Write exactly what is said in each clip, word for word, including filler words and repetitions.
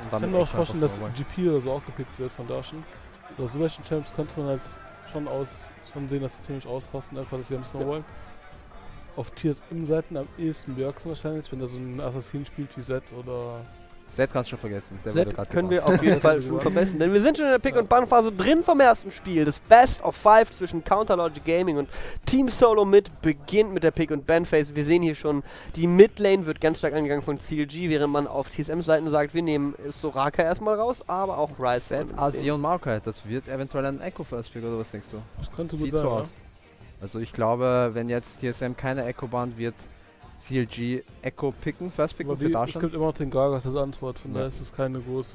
Ich dann kann mir auch echt einfach vorstellen, dass Snowball. G P oder so auch gepickt wird von Daschen. Bei so welchen Champs könnte man halt schon, aus, schon sehen, dass sie ziemlich ausrasten, einfach das Game Snowballen. Auf T S M-Seiten am ehesten Bjergsen wahrscheinlich, wenn er so einen Assassin spielt wie Zed oder... Zed kannst du schon vergessen. Der wurde Set grad können wir gebannt. auf jeden Fall schon verbessern, denn wir sind schon in der Pick- und Ban-Phase drin vom ersten Spiel. Das Best of Five zwischen Counterlogic Gaming und Team Solo Mid beginnt mit der Pick- und Ban-Phase. Wir sehen hier schon, die Midlane wird ganz stark angegangen von C L G, während man auf T S M-Seiten sagt, wir nehmen Soraka erstmal raus, aber auch Ryze. Zed, Azir und Maokai, das wird eventuell ein Echo First Pick, oder was denkst du? Das könnte gut Sieht sein, so ja. aus. Also ich glaube, wenn jetzt T S M keine Echo bahnt, wird C L G Echo picken, First picken Aber für wie, es Darshan. gibt immer noch den Gragas als Antwort, von Ja. daher ist es keine große...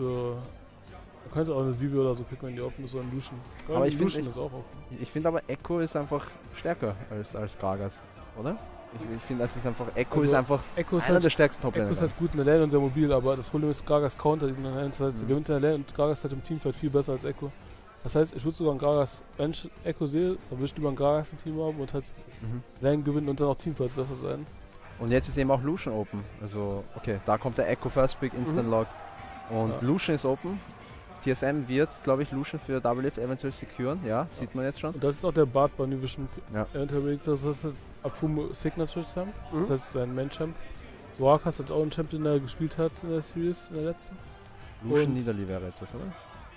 Man könnte auch eine Sivir oder so picken, wenn die offen ist, oder ein Lucian. Ja, Aber ich Lucian find- ist auch offen. Ich finde aber Echo ist einfach stärker als, als Gragas, oder? Ich, ich finde, das ist einfach, Echo Also ist einfach Echo ist einer halt, der stärksten Echo Top-Laner. ist halt gut in der Lane und sehr mobil, aber das Problem ist, Gragas countert ihn in der Lane. Das heißt, er Mhm. gewinnt in der Lane und Gragas ist halt im Teamfight viel besser als Echo. Das heißt, ich würde sogar einen Gragas, wenn ich Echo sehe, dann würde ich lieber einen Gragas im Team haben und halt Mhm. Lane gewinnen und dann auch Teamfights besser sein. Und jetzt ist eben auch Lucian open. Also, okay, da kommt der Echo First Pick, Instant Mhm. Lock. Und Ja. Lucian ist open. T S M wird, glaube ich, Lucian für Double Lift eventuell securen. Ja, sieht man jetzt schon. Und das ist auch der Bart bei Nuvision Ja. eventuell, das ist ein Apumo Signature Champ, Mhm. das heißt sein Main Champ. Soraka ist halt auch ein Champion, der gespielt hat in der Series, in der letzten. Lucian Und- Nidalee wäre etwas, oder?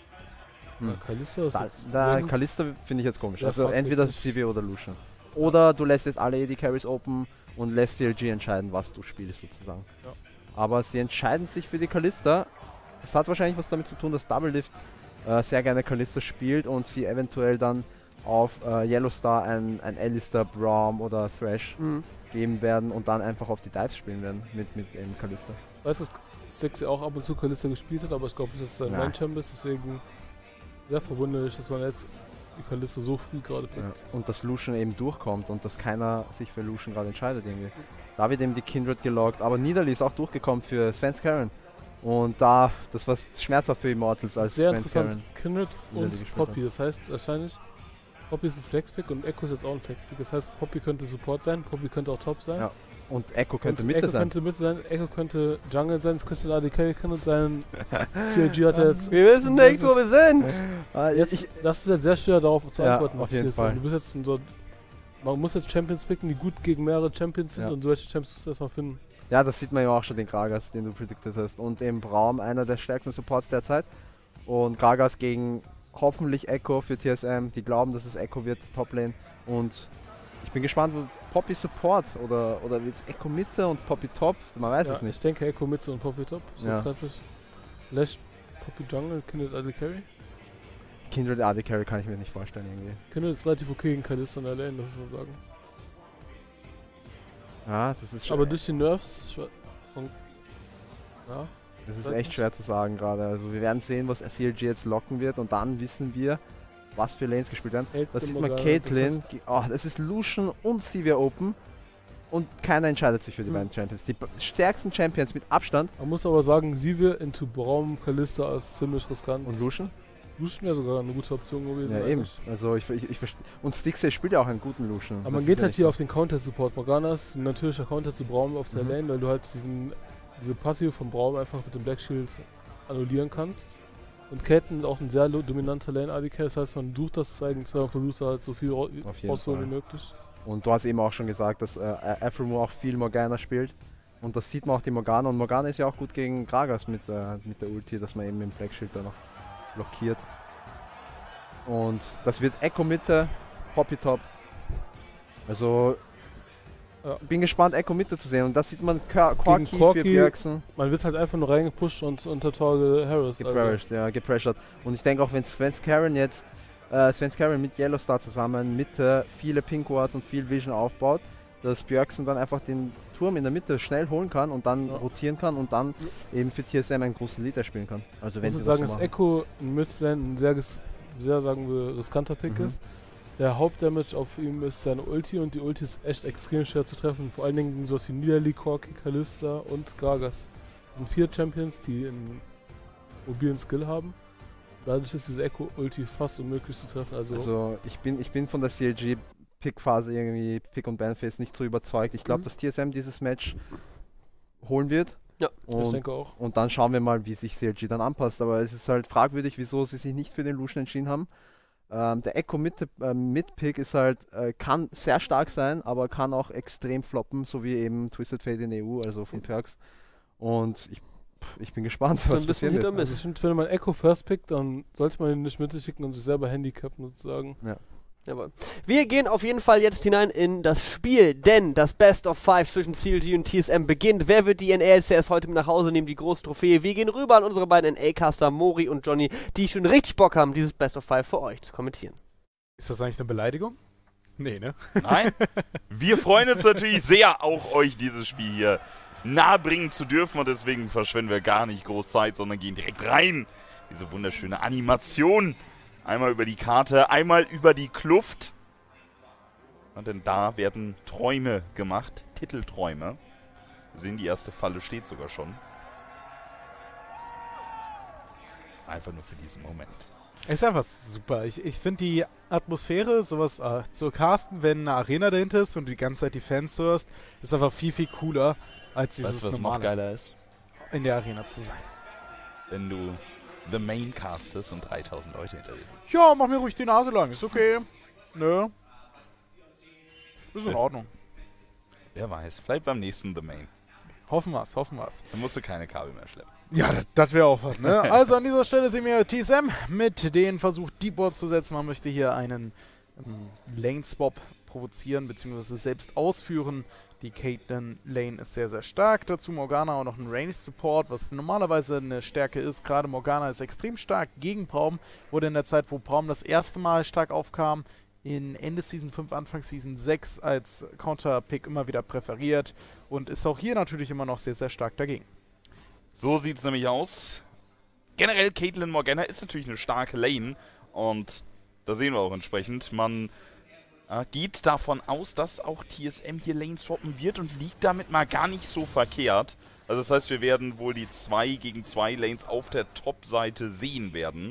Ja, Hm. Kalista ist Da, jetzt da sehr gut. Kalista finde ich jetzt komisch. Ja, Also fragwürdig. entweder C W oder Lucian. Oder du lässt jetzt alle A D Carries open und lässt C L G entscheiden, was du spielst sozusagen. Ja. Aber sie entscheiden sich für die Kalista. Das hat wahrscheinlich was damit zu tun, dass Double Lift äh, sehr gerne Kalista spielt und sie eventuell dann auf äh, Yellow Star ein, ein Alistair, Braum oder Thresh Mhm. geben werden und dann einfach auf die Dives spielen werden mit, mit ähm, Kalista. Weißt du, dass Stixi auch ab und zu Kalista gespielt hat, aber ich glaube nicht, dass es sein Ja. Main Champ ist, deswegen sehr verwunderlich, dass man jetzt die Kalista so früh gerade Ja. pickt. Und dass Lucian eben durchkommt und dass keiner sich für Lucian gerade entscheidet irgendwie. Da wird eben die Kindred gelockt, aber Nidalee ist auch durchgekommen für Svenskeren. Und da, das war schmerzhaft für Immortals als Sehr Svenskeren. interessant, Kindred Nidalee und gespielt Poppy, das heißt wahrscheinlich, Poppy ist ein Flexpick und Echo ist jetzt auch ein Flexpick, das heißt Poppy könnte Support sein, Poppy könnte auch Top sein. Ja, Und Echo könnte und Mitte Echo sein. könnte Mitte sein, Echo könnte Jungle sein, es könnte A D Carry könnte sein, C L G hat jetzt... Wir wissen nicht, wo wir sind. Ah, Jetzt, ich, das ist jetzt sehr schwer darauf zu Ja, antworten. auf was jeden hier ist. Fall. Du bist jetzt in so, man muss jetzt Champions picken, die gut gegen mehrere Champions sind Ja. und solche Champions musst du erstmal finden. ja, das sieht man ja auch schon, den Gragas, den du predicted hast. Und eben Braum, einer der stärksten Supports derzeit. Und Gragas gegen hoffentlich Echo für T S M. Die glauben, dass es Echo wird, Toplane. Und ich bin gespannt, wo Poppy Support oder, oder wird es Echo Mitte und Poppy Top? Man weiß Ja, es nicht. Ich denke Echo Mitte und Poppy Top. So Ja. zeitlich. Vielleicht Poppy Jungle, Kindred A D Carry. Kindred A D Carry kann ich mir nicht vorstellen irgendwie. Kindred ist relativ okay gegen Kalista in der Lane, das muss man sagen. Ja, das ist schon. Aber durch die Nerfs, ich wa- von, ja, Das ist weiß echt nicht. schwer zu sagen gerade. Also wir werden sehen, was C L G jetzt locken wird und dann wissen wir, was für Lanes gespielt werden. Caitlyn Da sieht man Morgana, Caitlyn, das heißt- ge- oh, das ist Lucian und Sivir Open und keiner entscheidet sich für die Hm. beiden Champions. Die b- stärksten Champions mit Abstand Man muss aber sagen, Sivir into Braum, Kalista ist ziemlich riskant. und Lucian. Lucian wäre sogar eine gute Option gewesen. Ja eben, eigentlich. also ich, ich, ich verste- und Stixxay spielt ja auch einen guten Lucian. Aber Das man ist geht ja halt nicht hier so. auf den Counter-Support. Morgana ist ein natürlicher Counter zu Braum auf der Mhm. Lane, weil du halt diesen, diese Passive von Braum einfach mit dem Black Shield annullieren kannst. Und Caitlyn ist auch ein sehr lo- dominanter Lane-A D K, das heißt, man sucht das zwei gegen zwei und versucht halt so viel ra- Auf jeden rauszuholen wie Fall. möglich. Und du hast eben auch schon gesagt, dass äh, Aphromo auch viel Morgana spielt. Und das sieht man auch die Morgana. Und Morgana ist ja auch gut gegen Gragas mit, äh, mit der Ulti, dass man eben den Black Shield da noch blockiert. Und das wird Echo Mitte, Poppy Top. Also Ja. bin gespannt, Echo Mitte zu sehen. Und das sieht man Ka- Corki für Corki Bjergsen Man wird halt einfach nur reingepusht und unter Tor geharassed. Also, gepressured, ja, gepressured. Und ich denke auch, wenn Svenskeren jetzt, äh, Svenskeren mit Yellow Star zusammen Mitte viele Pink Wards und viel Vision aufbaut, dass Bjergsen dann einfach den Turm in der Mitte schnell holen kann und dann Ja. rotieren kann und dann eben für T S M einen großen Lead spielen kann. Also ich wenn muss sie jetzt sagen, das dass so machen. Echo in Midlane ein sehr, ges- sehr sagen wir, riskanter Pick Mhm. ist. Der Hauptdamage auf ihm ist seine Ulti und die Ulti ist echt extrem schwer zu treffen. Vor allen Dingen gegen sowas wie Nidalee, Corki, Kalista und Gragas. Das sind vier Champions, die einen mobilen Skill haben. Dadurch ist diese Echo-Ulti fast unmöglich zu treffen. Also, Also ich bin, ich bin von der C L G Pick-Phase irgendwie, Pick- und Ban-Phase nicht so überzeugt. Ich glaube, Mhm. dass T S M dieses Match holen wird. Ja, und, ich denke auch. Und dann schauen wir mal, wie sich C L G dann anpasst. Aber es ist halt fragwürdig, wieso sie sich nicht für den Lucian entschieden haben. Ähm, der Echo mit, äh, mit Pick ist halt, äh, kann sehr stark sein, aber kann auch extrem floppen, so wie eben Twisted Fate in E U, also von Perkz. Und ich, ich bin gespannt, So was ein bisschen passieren wird. hinterm Also ich finde, wenn man Echo First pickt, dann sollte man ihn nicht mitschicken und sich selber handicappen sozusagen. Ja. Jawohl. Wir gehen auf jeden Fall jetzt hinein in das Spiel, denn das Best of Five zwischen C L G und T S M beginnt. Wer wird die N A L C S heute mit nach Hause nehmen, die große Trophäe? Wir gehen rüber an unsere beiden N A-Caster, Mori und Johnny, die schon richtig Bock haben, dieses Best of Five für euch zu kommentieren. Ist das eigentlich eine Beleidigung? Nee, ne? Nein. Wir freuen uns natürlich sehr, auch euch dieses Spiel hier nahebringen zu dürfen und deswegen verschwenden wir gar nicht groß Zeit, sondern gehen direkt rein. Diese wunderschöne Animation. Einmal über die Karte, einmal über die Kluft. Und denn da werden Träume gemacht, Titelträume. Wir sehen, die erste Falle steht sogar schon. Einfach nur für diesen Moment. Ist einfach super. Ich, ich finde die Atmosphäre, sowas äh, zu casten, wenn eine Arena dahinter ist und du die ganze Zeit die Fans hörst, ist einfach viel, viel cooler, als dieses Weißt du, was noch normale geiler ist? in der Arena zu sein. Wenn du The Main castest und dreitausend Leute hinter dir sind. Ja, mach mir ruhig die Nase lang. Ist okay. Nö. Ist in Ordnung. Wer weiß, vielleicht beim nächsten The Main. Hoffen wir's, hoffen wir's. Dann musst du keine Kabel mehr schleppen. Ja, das wäre auch was, ne? Also an dieser Stelle sehen wir T S M mit denen versucht, Deep Board zu setzen. Man möchte hier einen ähm, Lane-Swap provozieren, beziehungsweise selbst ausführen. Die Caitlyn Lane ist sehr, sehr stark. Dazu Morgana auch noch ein Range-Support, was normalerweise eine Stärke ist. Gerade Morgana ist extrem stark gegen Braum. Wurde in der Zeit, wo Braum das erste Mal stark aufkam, in Ende Season fünf, Anfang Season sechs als Counter-Pick immer wieder präferiert. Und ist auch hier natürlich immer noch sehr, sehr stark dagegen. So sieht es nämlich aus. Generell Caitlyn Morgana ist natürlich eine starke Lane. Und da sehen wir auch entsprechend, man äh, geht davon aus, dass auch T S M hier Lane swappen wird und liegt damit mal gar nicht so verkehrt. Also das heißt, wir werden wohl die zwei gegen zwei Lanes auf der Top-Seite sehen werden.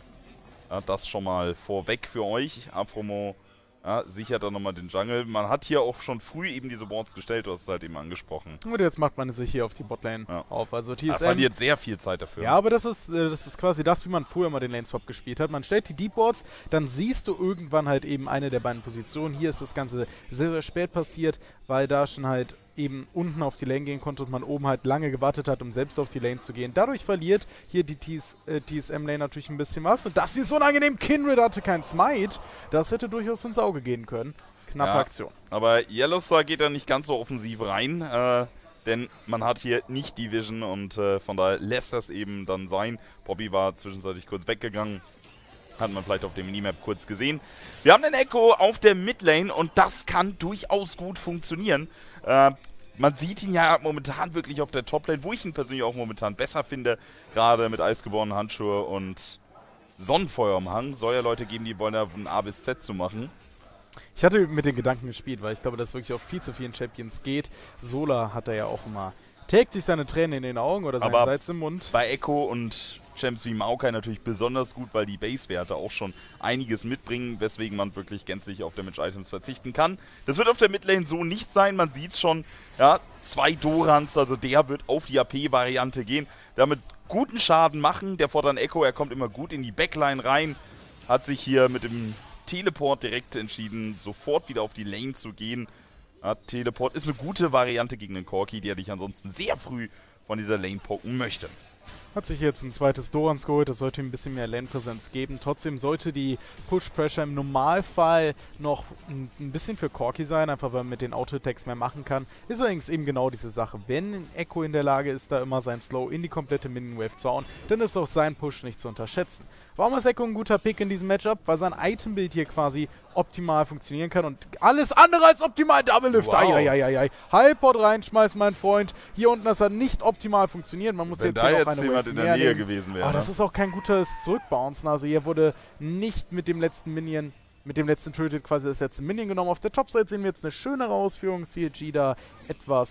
Ja, das schon mal vorweg für euch. Afromo ja, sichert dann nochmal den Jungle. Man hat hier auch schon früh eben diese Boards gestellt, du hast es halt eben angesprochen. Und jetzt macht man sich hier auf die Botlane Ja. auf. Also T Er S M verliert sehr viel Zeit dafür. Ja, aber das ist, äh, das ist quasi das, wie man früher mal den Lane-Swap gespielt hat. Man stellt die Deep Boards, dann siehst du irgendwann halt eben eine der beiden Positionen. Hier ist das Ganze sehr, sehr spät passiert, weil da schon halt eben unten auf die Lane gehen konnte und man oben halt lange gewartet hat, um selbst auf die Lane zu gehen. Dadurch verliert hier die T S M-Lane natürlich ein bisschen was. Und das hier ist unangenehm. Kindred hatte kein Smite. Das hätte durchaus ins Auge gehen können. Knappe Ja, Aktion. aber Yellowstar geht da nicht ganz so offensiv rein, äh, denn man hat hier nicht die Vision und äh, von daher lässt das eben dann sein. Bobby war zwischenzeitlich kurz weggegangen, hat man vielleicht auf dem Minimap kurz gesehen. Wir haben den Echo auf der Midlane und das kann durchaus gut funktionieren. Äh, man sieht ihn ja momentan wirklich auf der Toplane, wo ich ihn persönlich auch momentan besser finde, gerade mit eisgeborenen Handschuhe und Sonnenfeuer im Hang. Soll ja Leute geben, die wollen ja von A bis Z zu machen. Ich hatte mit den Gedanken gespielt, weil ich glaube, dass wirklich auf viel zu vielen Champions geht. Sola hat er ja auch immer täglich seine Tränen in den Augen oder sein Aber Salz im Mund. Bei Echo und Champs wie Maokai natürlich besonders gut, weil die Base-Werte auch schon einiges mitbringen, weswegen man wirklich gänzlich auf Damage-Items verzichten kann. Das wird auf der Midlane so nicht sein, man sieht es schon, ja, zwei Dorans, also der wird auf die A P-Variante gehen, damit guten Schaden machen. Der Vorteil an Echo, er kommt immer gut in die Backline rein, hat sich hier mit dem Teleport direkt entschieden, sofort wieder auf die Lane zu gehen. Ja, Teleport ist eine gute Variante gegen den Corki, der dich ansonsten sehr früh von dieser Lane poken möchte. Hat sich jetzt ein zweites Dorans geholt, das sollte ihm ein bisschen mehr Lane-Präsenz geben. Trotzdem sollte die Push-Pressure im Normalfall noch ein, ein bisschen für Corki sein, einfach weil man mit den Auto-Attacks mehr machen kann. Ist allerdings eben genau diese Sache. Wenn Echo in der Lage ist, da immer sein Slow in die komplette Minion-Wave zu hauen, dann ist auch sein Push nicht zu unterschätzen. Warum ist Echo ein guter Pick in diesem Matchup? Weil sein Item-Bild hier quasi optimal funktionieren kann und alles andere als optimal Double Lift. Wow. Eieieiei. Halbport reinschmeißen, mein Freund. Hier unten ist er nicht optimal funktioniert. Man muss Wenn jetzt da hier noch jetzt eine jemand Wave in der mehr Nähe nehmen. gewesen wäre. Oh, das ist auch kein gutes Zurückbouncen. Also hier wurde nicht mit dem letzten Minion, mit dem letzten Turret quasi das letzte Minion genommen. Auf der Topside sehen wir jetzt eine schönere Ausführung. C L G da etwas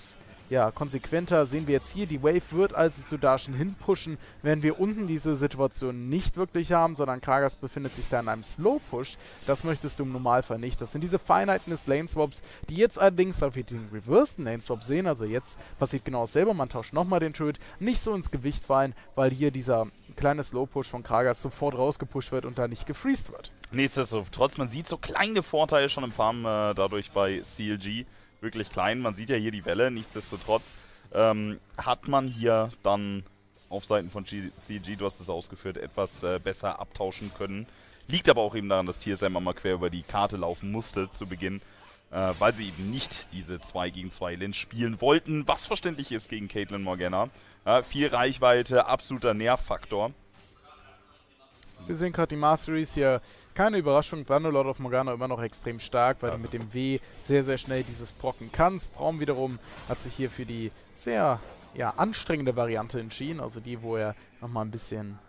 ja, konsequenter. Sehen wir jetzt hier, die Wave wird also zu Darshan hinpushen, wenn wir unten diese Situation nicht wirklich haben, sondern Gragas befindet sich da in einem Slow-Push. Das möchtest du im Normalfall nicht. Das sind diese Feinheiten des Lane-Swaps, die jetzt allerdings, weil wir den reverseden Lane-Swap sehen, also jetzt passiert genau dasselbe, man tauscht nochmal den Turret, nicht so ins Gewicht fallen, weil hier dieser kleine Slow-Push von Gragas sofort rausgepusht wird und da nicht gefreezed wird. Nichtsdestotrotz, man sieht so kleine Vorteile schon im Farm äh, dadurch bei C L G. Wirklich klein, man sieht ja hier die Welle. Nichtsdestotrotz ähm, hat man hier dann auf Seiten von C L G, du hast es ausgeführt, etwas äh, besser abtauschen können. Liegt aber auch eben daran, dass T S M einmal quer über die Karte laufen musste zu Beginn, äh, weil sie eben nicht diese zwei gegen zwei Lane spielen wollten, was verständlich ist gegen Caitlyn Morgana. Ja, viel Reichweite, absoluter Nervfaktor. Wir sehen gerade die Masteries hier. Keine Überraschung, Thunderlord of Morgana immer noch extrem stark, weil ja. du mit dem W sehr, sehr schnell dieses procken kannst. Braum wiederum hat sich hier für die sehr ja, anstrengende Variante entschieden, also die, wo er nochmal ein bisschen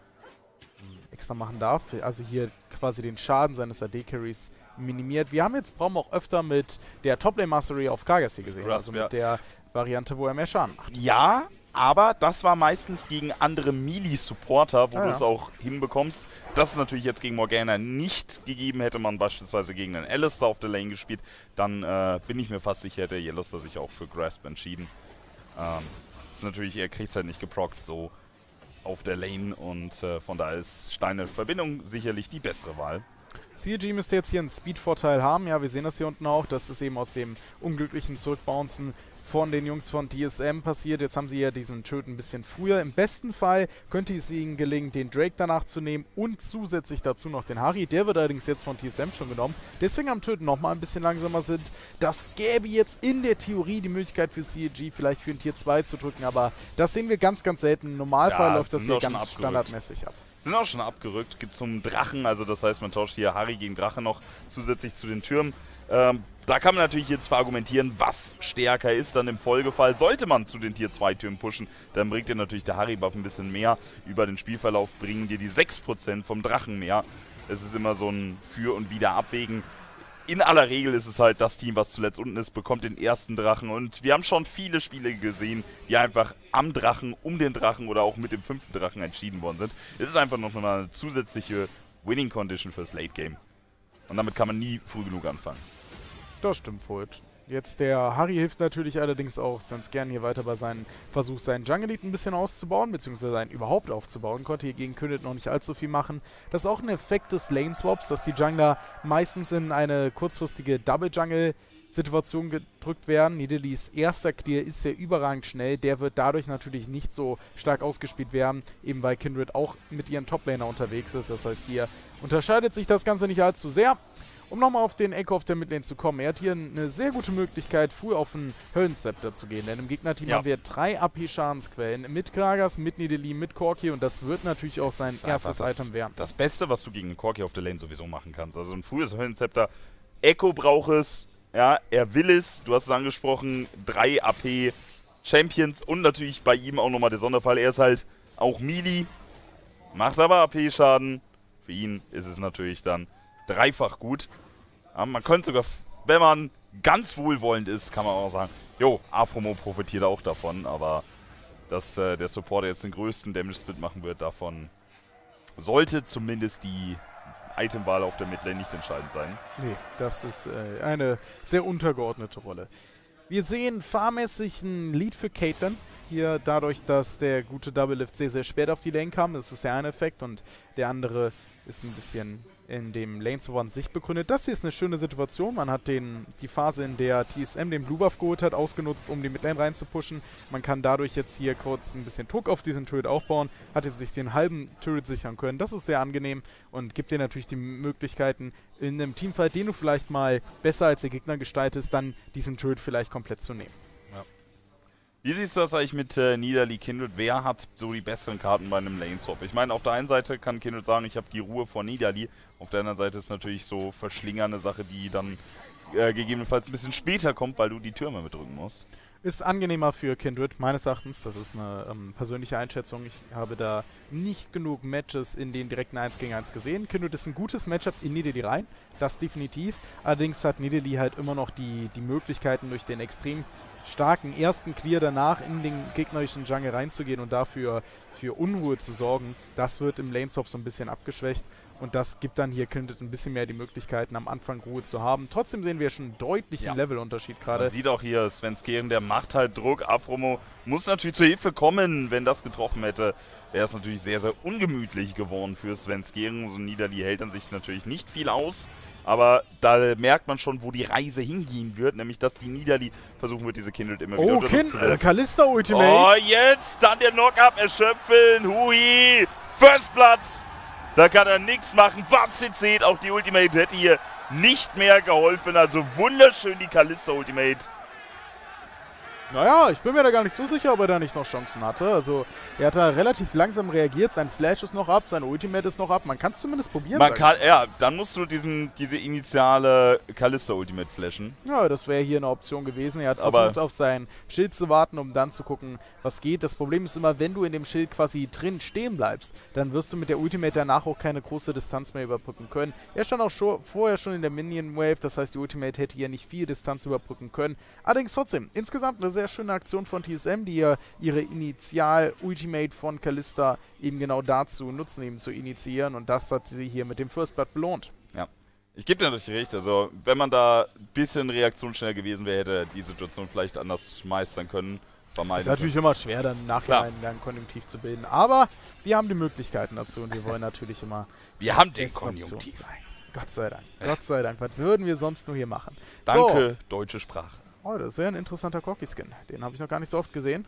extra machen darf. Also hier quasi den Schaden seines A D-Carries minimiert. Wir haben jetzt Braum auch öfter mit der Top-Lane Mastery auf Gragas hier gesehen, also mit der Variante, wo er mehr Schaden macht. Ja, aber das war meistens gegen andere Melee-Supporter, wo ah, du ja. es auch hinbekommst. Das ist natürlich jetzt gegen Morgana nicht gegeben. Hätte man beispielsweise gegen einen Alistar auf der Lane gespielt, dann äh, bin ich mir fast sicher, hätte Yellowstar sich auch für Grasp entschieden. Ähm, ist natürlich, er kriegt es halt nicht geprockt so auf der Lane und äh, von daher ist Steine Verbindung sicherlich die bessere Wahl. C L G müsste jetzt hier einen Speed-Vorteil haben. Ja, wir sehen das hier unten auch. Das ist eben aus dem unglücklichen Zurückbouncen von den Jungs von T S M passiert. Jetzt haben sie ja diesen Töten ein bisschen früher. Im besten Fall könnte es ihnen gelingen, den Drake danach zu nehmen und zusätzlich dazu noch den Harry. Der wird allerdings jetzt von T S M schon genommen. Deswegen am Töten nochmal ein bisschen langsamer sind. Das gäbe jetzt in der Theorie die Möglichkeit für C L G vielleicht für ein Tier zwei zu drücken, aber das sehen wir ganz, ganz selten. Im Normalfall Ja, läuft das sind hier doch schon ganz abgerückt. standardmäßig ab. Sind auch schon abgerückt, geht zum Drachen, also das heißt, man tauscht hier Harry gegen Drache noch zusätzlich zu den Türmen. Ähm, da kann man natürlich jetzt verargumentieren, was stärker ist dann im Folgefall. Sollte man zu den Tier zwei Türmen pushen, dann bringt dir natürlich der Harry-Buff ein bisschen mehr. Über den Spielverlauf bringen dir die sechs Prozent vom Drachen mehr. Es ist immer so ein Für- und Wieder-Abwägen. In aller Regel ist es halt das Team, was zuletzt unten ist, bekommt den ersten Drachen. Und wir haben schon viele Spiele gesehen, die einfach am Drachen, um den Drachen oder auch mit dem fünften Drachen entschieden worden sind. Es ist einfach noch mal eine zusätzliche Winning Condition fürs Late Game. Und damit kann man nie früh genug anfangen. Das stimmt, Voigt. Jetzt der Harry hilft natürlich allerdings auch sonst gern hier weiter bei seinem Versuch, seinen Jungle Lead ein bisschen auszubauen, beziehungsweise seinen überhaupt aufzubauen. Konnte hier gegen Kynit noch nicht allzu viel machen. Das ist auch ein Effekt des Lane Swaps, dass die Jungler meistens in eine kurzfristige Double Jungle Situation gedrückt werden. Nidalees erster Clear ist sehr überragend schnell. Der wird dadurch natürlich nicht so stark ausgespielt werden, eben weil Kindred auch mit ihren Top-Laner unterwegs ist. Das heißt, hier unterscheidet sich das Ganze nicht allzu sehr. Um nochmal auf den Echo auf der Midlane zu kommen, er hat hier eine sehr gute Möglichkeit, früh auf einen Höllenzepter zu gehen. Denn im Gegnerteam ja. haben wir drei A P-Schadensquellen mit Gragas, mit Nidalee, mit Corki und das wird natürlich auch sein erstes das, Item werden. Das Beste, was du gegen Corki auf der Lane sowieso machen kannst. Also ein frühes Höllenzepter. Echo braucht es, ja, er will es, du hast es angesprochen, drei A P Champions und natürlich bei ihm auch nochmal der Sonderfall. Er ist halt auch Melee, macht aber A P-Schaden. Für ihn ist es natürlich dann dreifach gut. Ja, man könnte sogar, wenn man ganz wohlwollend ist, kann man auch sagen, jo, Aphromo profitiert auch davon, aber dass äh, der Supporter jetzt den größten Damage-Split machen wird, davon sollte zumindest die Itemwahl auf der Midlane nicht entscheidend sein. Nee, das ist äh, eine sehr untergeordnete Rolle. Wir sehen farmmäßig ein Lead für Caitlyn. Hier dadurch, dass der gute Double Lift sehr, sehr spät auf die Lane kam. Das ist der eine Effekt und der andere ist ein bisschen in dem Lane-Swap an sich begründet. Das hier ist eine schöne Situation. Man hat den, die Phase, in der T S M den Blue Buff geholt hat, ausgenutzt, um die Midlane reinzupushen. Man kann dadurch jetzt hier kurz ein bisschen Druck auf diesen Turret aufbauen. Hat jetzt sich den halben Turret sichern können. Das ist sehr angenehm und gibt dir natürlich die Möglichkeiten, in einem Teamfight, den du vielleicht mal besser als der Gegner gestaltest, dann diesen Turret vielleicht komplett zu nehmen. Wie siehst du das eigentlich mit äh, Nidalee Kindred? Wer hat so die besseren Karten bei einem Lane-Swap? Ich meine, auf der einen Seite kann Kindred sagen, ich habe die Ruhe vor Nidalee. Auf der anderen Seite ist natürlich so Verschlinger eine Sache, die dann äh, gegebenenfalls ein bisschen später kommt, weil du die Türme bedrücken musst. Ist angenehmer für Kindred, meines Erachtens. Das ist eine ähm, persönliche Einschätzung. Ich habe da nicht genug Matches in den direkten eins gegen eins gesehen. Kindred ist ein gutes Matchup in Nidalee rein, das definitiv. Allerdings hat Nidalee halt immer noch die, die Möglichkeiten durch den extrem starken ersten Clear danach in den gegnerischen Jungle reinzugehen und dafür für Unruhe zu sorgen, das wird im Lane-Swap so ein bisschen abgeschwächt. Und das gibt dann hier Kindred ein bisschen mehr die Möglichkeiten, am Anfang Ruhe zu haben. Trotzdem sehen wir schon einen deutlichen Ja. Levelunterschied gerade. Man sieht auch hier, Svenskeren, der macht halt Druck. Afromo muss natürlich zur Hilfe kommen. Wenn das getroffen hätte, wäre es natürlich sehr, sehr ungemütlich geworden für Svenskeren. So ein Nidalee hält an sich natürlich nicht viel aus. Aber da merkt man schon, wo die Reise hingehen wird. Nämlich, dass die Nidalee versuchen wird, diese Kindred immer wieder Oh, unter Druck Kind, zu äh, setzen. Kalista Ultimate. Oh, jetzt dann der Knock-Up erschöpfen. Hui, First Platz. Da kann er nichts machen. Was ihr seht, auch die Ultimate hätte hier nicht mehr geholfen. Also wunderschön die Kalista Ultimate. Naja, ich bin mir da gar nicht so sicher, ob er da nicht noch Chancen hatte. Also, er hat da relativ langsam reagiert. Sein Flash ist noch ab, sein Ultimate ist noch ab. Man kann es zumindest probieren. Man sag kann, ja, dann musst du diesen, diese initiale Kalista Ultimate flashen. ich. Ja, das wäre hier eine Option gewesen. Er hat Aber- versucht, auf sein Schild zu warten, um dann zu gucken, was geht. Das Problem ist immer, wenn du in dem Schild quasi drin stehen bleibst, dann wirst du mit der Ultimate danach auch keine große Distanz mehr überbrücken können. Er stand auch schon, vorher schon in der Minion Wave, das heißt, die Ultimate hätte hier nicht viel Distanz überbrücken können. Allerdings trotzdem, insgesamt eine sehr schöne Aktion von T S M, die ja ihre Initial-Ultimate von Kalista eben genau dazu nutzen, eben zu initiieren. Und das hat sie hier mit dem First Blood belohnt. Ich gebe dir natürlich recht, also wenn man da ein bisschen reaktionsschneller gewesen wäre, hätte er die Situation vielleicht anders meistern können. Vermeiden. Ist natürlich immer schwer, dann im Nachhinein ein Konjunktiv zu bilden. Aber wir haben die Möglichkeiten dazu und wir wollen natürlich immer Wir haben den besten Optionen Konjunktiv. sein. Gott sei Dank. Gott sei Dank. Was würden wir sonst nur hier machen? Danke, deutsche Sprache. So. Oh, das ist ja ein interessanter Corki-Skin. Den habe ich noch gar nicht so oft gesehen.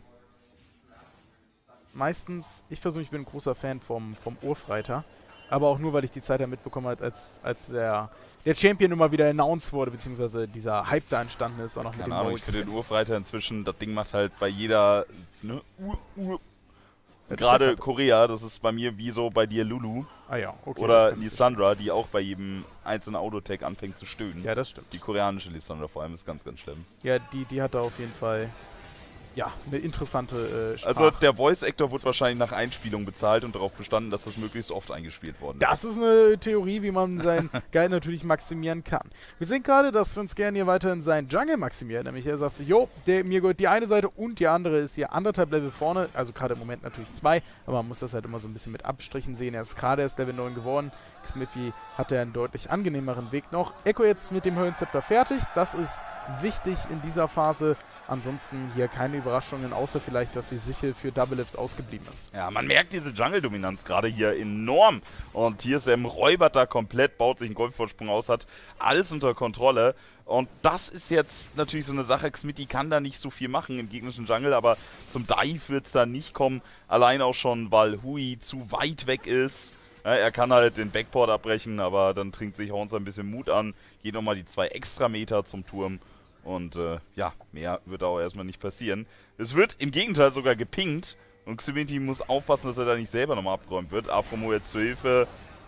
Meistens, ich persönlich bin ein großer Fan vom, vom Urfreiter. Aber auch nur, weil ich die Zeit da mitbekommen habe, als, als der, der Champion immer wieder announced wurde, beziehungsweise dieser Hype da entstanden ist, auch noch mit Keine dem Ahnung, Rogue ich finde Skin. den Urfreiter inzwischen, das Ding macht halt bei jeder ne, Ur, Ur. Ja, das Gerade ist ja- Korea, das ist bei mir wie so bei dir Lulu Ah ja, okay. oder dann kann ich Lissandra, die auch bei jedem einzelnen Autotech anfängt zu stöhnen. verstehen. Ja, das stimmt. Die koreanische Lissandra vor allem ist ganz, ganz schlimm. Ja, die, die hat da auf jeden Fall ja, eine interessante äh, Sprache. Also der Voice-Actor wurde wahrscheinlich nach Einspielung bezahlt und darauf bestanden, dass das möglichst oft eingespielt worden ist. Das ist eine Theorie, wie man sein Geld natürlich maximieren kann. Wir sehen gerade, dass Svenskeren hier weiterhin seinen Jungle maximiert. Nämlich er sagt sich, jo, der, mir gehört die eine Seite und die andere ist hier anderthalb Level vorne. Also gerade im Moment natürlich zwei, aber man muss das halt immer so ein bisschen mit Abstrichen sehen. Er ist gerade erst Level neun geworden. Smithy hatte einen deutlich angenehmeren Weg noch. Echo jetzt mit dem Höllenzepter fertig. Das ist wichtig in dieser Phase. Ansonsten hier keine Überraschungen, außer vielleicht, dass die Sichel für Double Lift ausgeblieben ist. Ja, man merkt diese Jungle-Dominanz gerade hier enorm. Und T S M räubert da komplett, baut sich einen Golfvorsprung aus, hat alles unter Kontrolle. Und das ist jetzt natürlich so eine Sache, Smithy kann da nicht so viel machen im gegnerischen Jungle, aber zum Dive wird es da nicht kommen. Allein auch schon, weil Hui zu weit weg ist. Ja, er kann halt den Backport abbrechen, aber dann trinkt sich Horns ein bisschen Mut an, geht nochmal die zwei extra Meter zum Turm. Und äh, ja, mehr wird auch erstmal nicht passieren. Es wird im Gegenteil sogar gepinkt. Und Smithy muss aufpassen, dass er da nicht selber nochmal abgeräumt wird. Afromo jetzt zur Hilfe.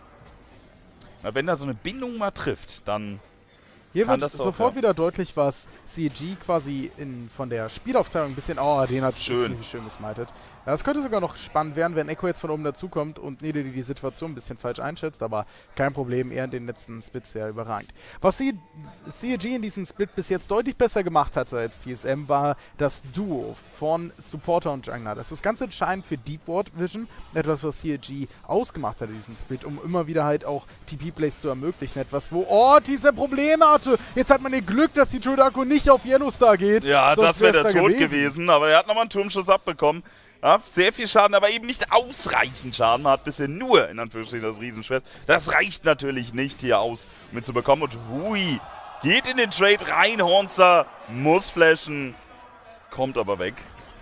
Na, wenn da so eine Bindung mal trifft, dann Hier kann wird das auch, sofort ja. wieder deutlich, was C G quasi in, von der Spielaufteilung ein bisschen... Oh, den hat Schön. ziemlich schön gesmited. Ja, das könnte sogar noch spannend werden, wenn Echo jetzt von oben dazukommt und Nidalee die Situation ein bisschen falsch einschätzt, aber kein Problem, er in den letzten Splits sehr überragend. Was C G in diesem Split bis jetzt deutlich besser gemacht hatte als T S M, war das Duo von Supporter und Jungler. Das ist ganz entscheidend für Deep Ward Vision, etwas, was C G ausgemacht hat in diesem Split, um immer wieder halt auch T P-Plays zu ermöglichen. Etwas, wo, oh, diese Probleme hatte. Jetzt hat man ihr Glück, dass die Chodaku nicht auf Yellowstar geht. ja, Sonst das wäre der wär's da Tod gewesen. Aber er hat nochmal einen Turmschuss abbekommen. Ja, sehr viel Schaden, aber eben nicht ausreichend Schaden. Man hat bisher nur, in Anführungsstrichen, das Riesenschwert. Das reicht natürlich nicht hier aus, um ihn zu bekommen. Und Hui geht in den Trade rein. Hornzer muss flashen, kommt aber weg.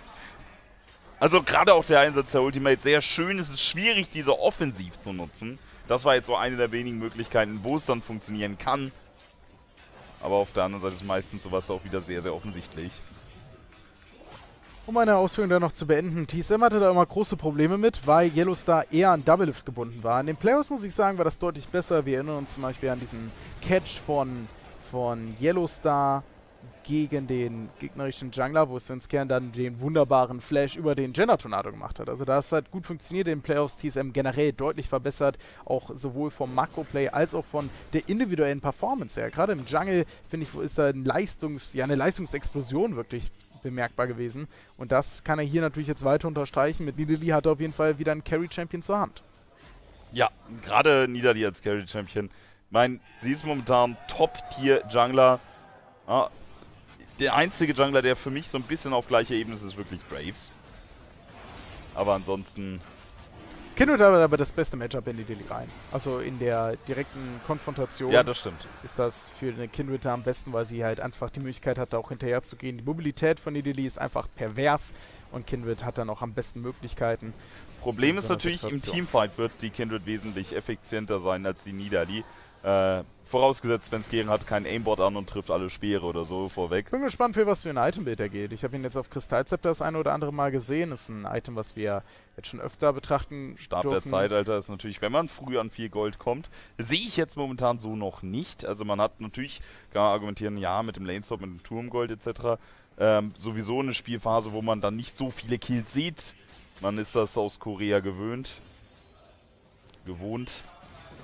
Also gerade auch der Einsatz der Ultimate, sehr schön. Es ist schwierig, diese offensiv zu nutzen. Das war jetzt so eine der wenigen Möglichkeiten, wo es dann funktionieren kann. Aber auf der anderen Seite ist meistens sowas auch wieder sehr, sehr offensichtlich. Um meine Ausführung da noch zu beenden, T S M hatte da immer große Probleme mit, weil Yellowstar eher an Double Lift gebunden war. In den Playoffs, muss ich sagen, war das deutlich besser. Wir erinnern uns zum Beispiel an diesen Catch von, von Yellowstar gegen den gegnerischen Jungler, wo Svenskeren dann den wunderbaren Flash über den Jenna-Tornado gemacht hat. Also das hat gut funktioniert in den Playoffs, T S M generell deutlich verbessert, auch sowohl vom Makro-Play als auch von der individuellen Performance her. Gerade im Jungle, finde ich, ist da ein Leistungs-, ja, eine Leistungsexplosion wirklich bemerkbar gewesen. Und das kann er hier natürlich jetzt weiter unterstreichen. Mit Nidalee hat er auf jeden Fall wieder einen Carry-Champion zur Hand. Ja, gerade Nidalee als Carry-Champion. Ich meine, sie ist momentan Top-Tier-Jungler. Ja, der einzige Jungler, der für mich so ein bisschen auf gleicher Ebene ist, ist wirklich Graves. Aber ansonsten... Kindred hat aber das beste Matchup in Nidalee rein. Also in der direkten Konfrontation. Ja, das stimmt. Ist das für eine Kindred am besten, weil sie halt einfach die Möglichkeit hat, da auch hinterher zu gehen. Die Mobilität von Nidalee ist einfach pervers und Kindred hat dann auch am besten Möglichkeiten. Problem so ist natürlich, Situation. im Teamfight wird die Kindred wesentlich effizienter sein als die Nidalee. Äh, vorausgesetzt, wenn Skeren hat keinen Aimbot an und trifft alle Speere oder so vorweg. Ich bin gespannt, für was für ein Itembild er geht. Ich habe ihn jetzt auf Kristallzepter das eine oder andere Mal gesehen. Das ist ein Item, was wir jetzt schon öfter betrachten Stab dürfen. der Zeitalter ist natürlich, wenn man früh an vier Gold kommt, sehe ich jetzt momentan so noch nicht. Also man hat natürlich, kann man argumentieren, ja, mit dem Laneswap, mit dem Turmgold et cetera. Ähm, sowieso eine Spielphase, wo man dann nicht so viele Kills sieht. Man ist das aus Korea gewöhnt. Gewohnt.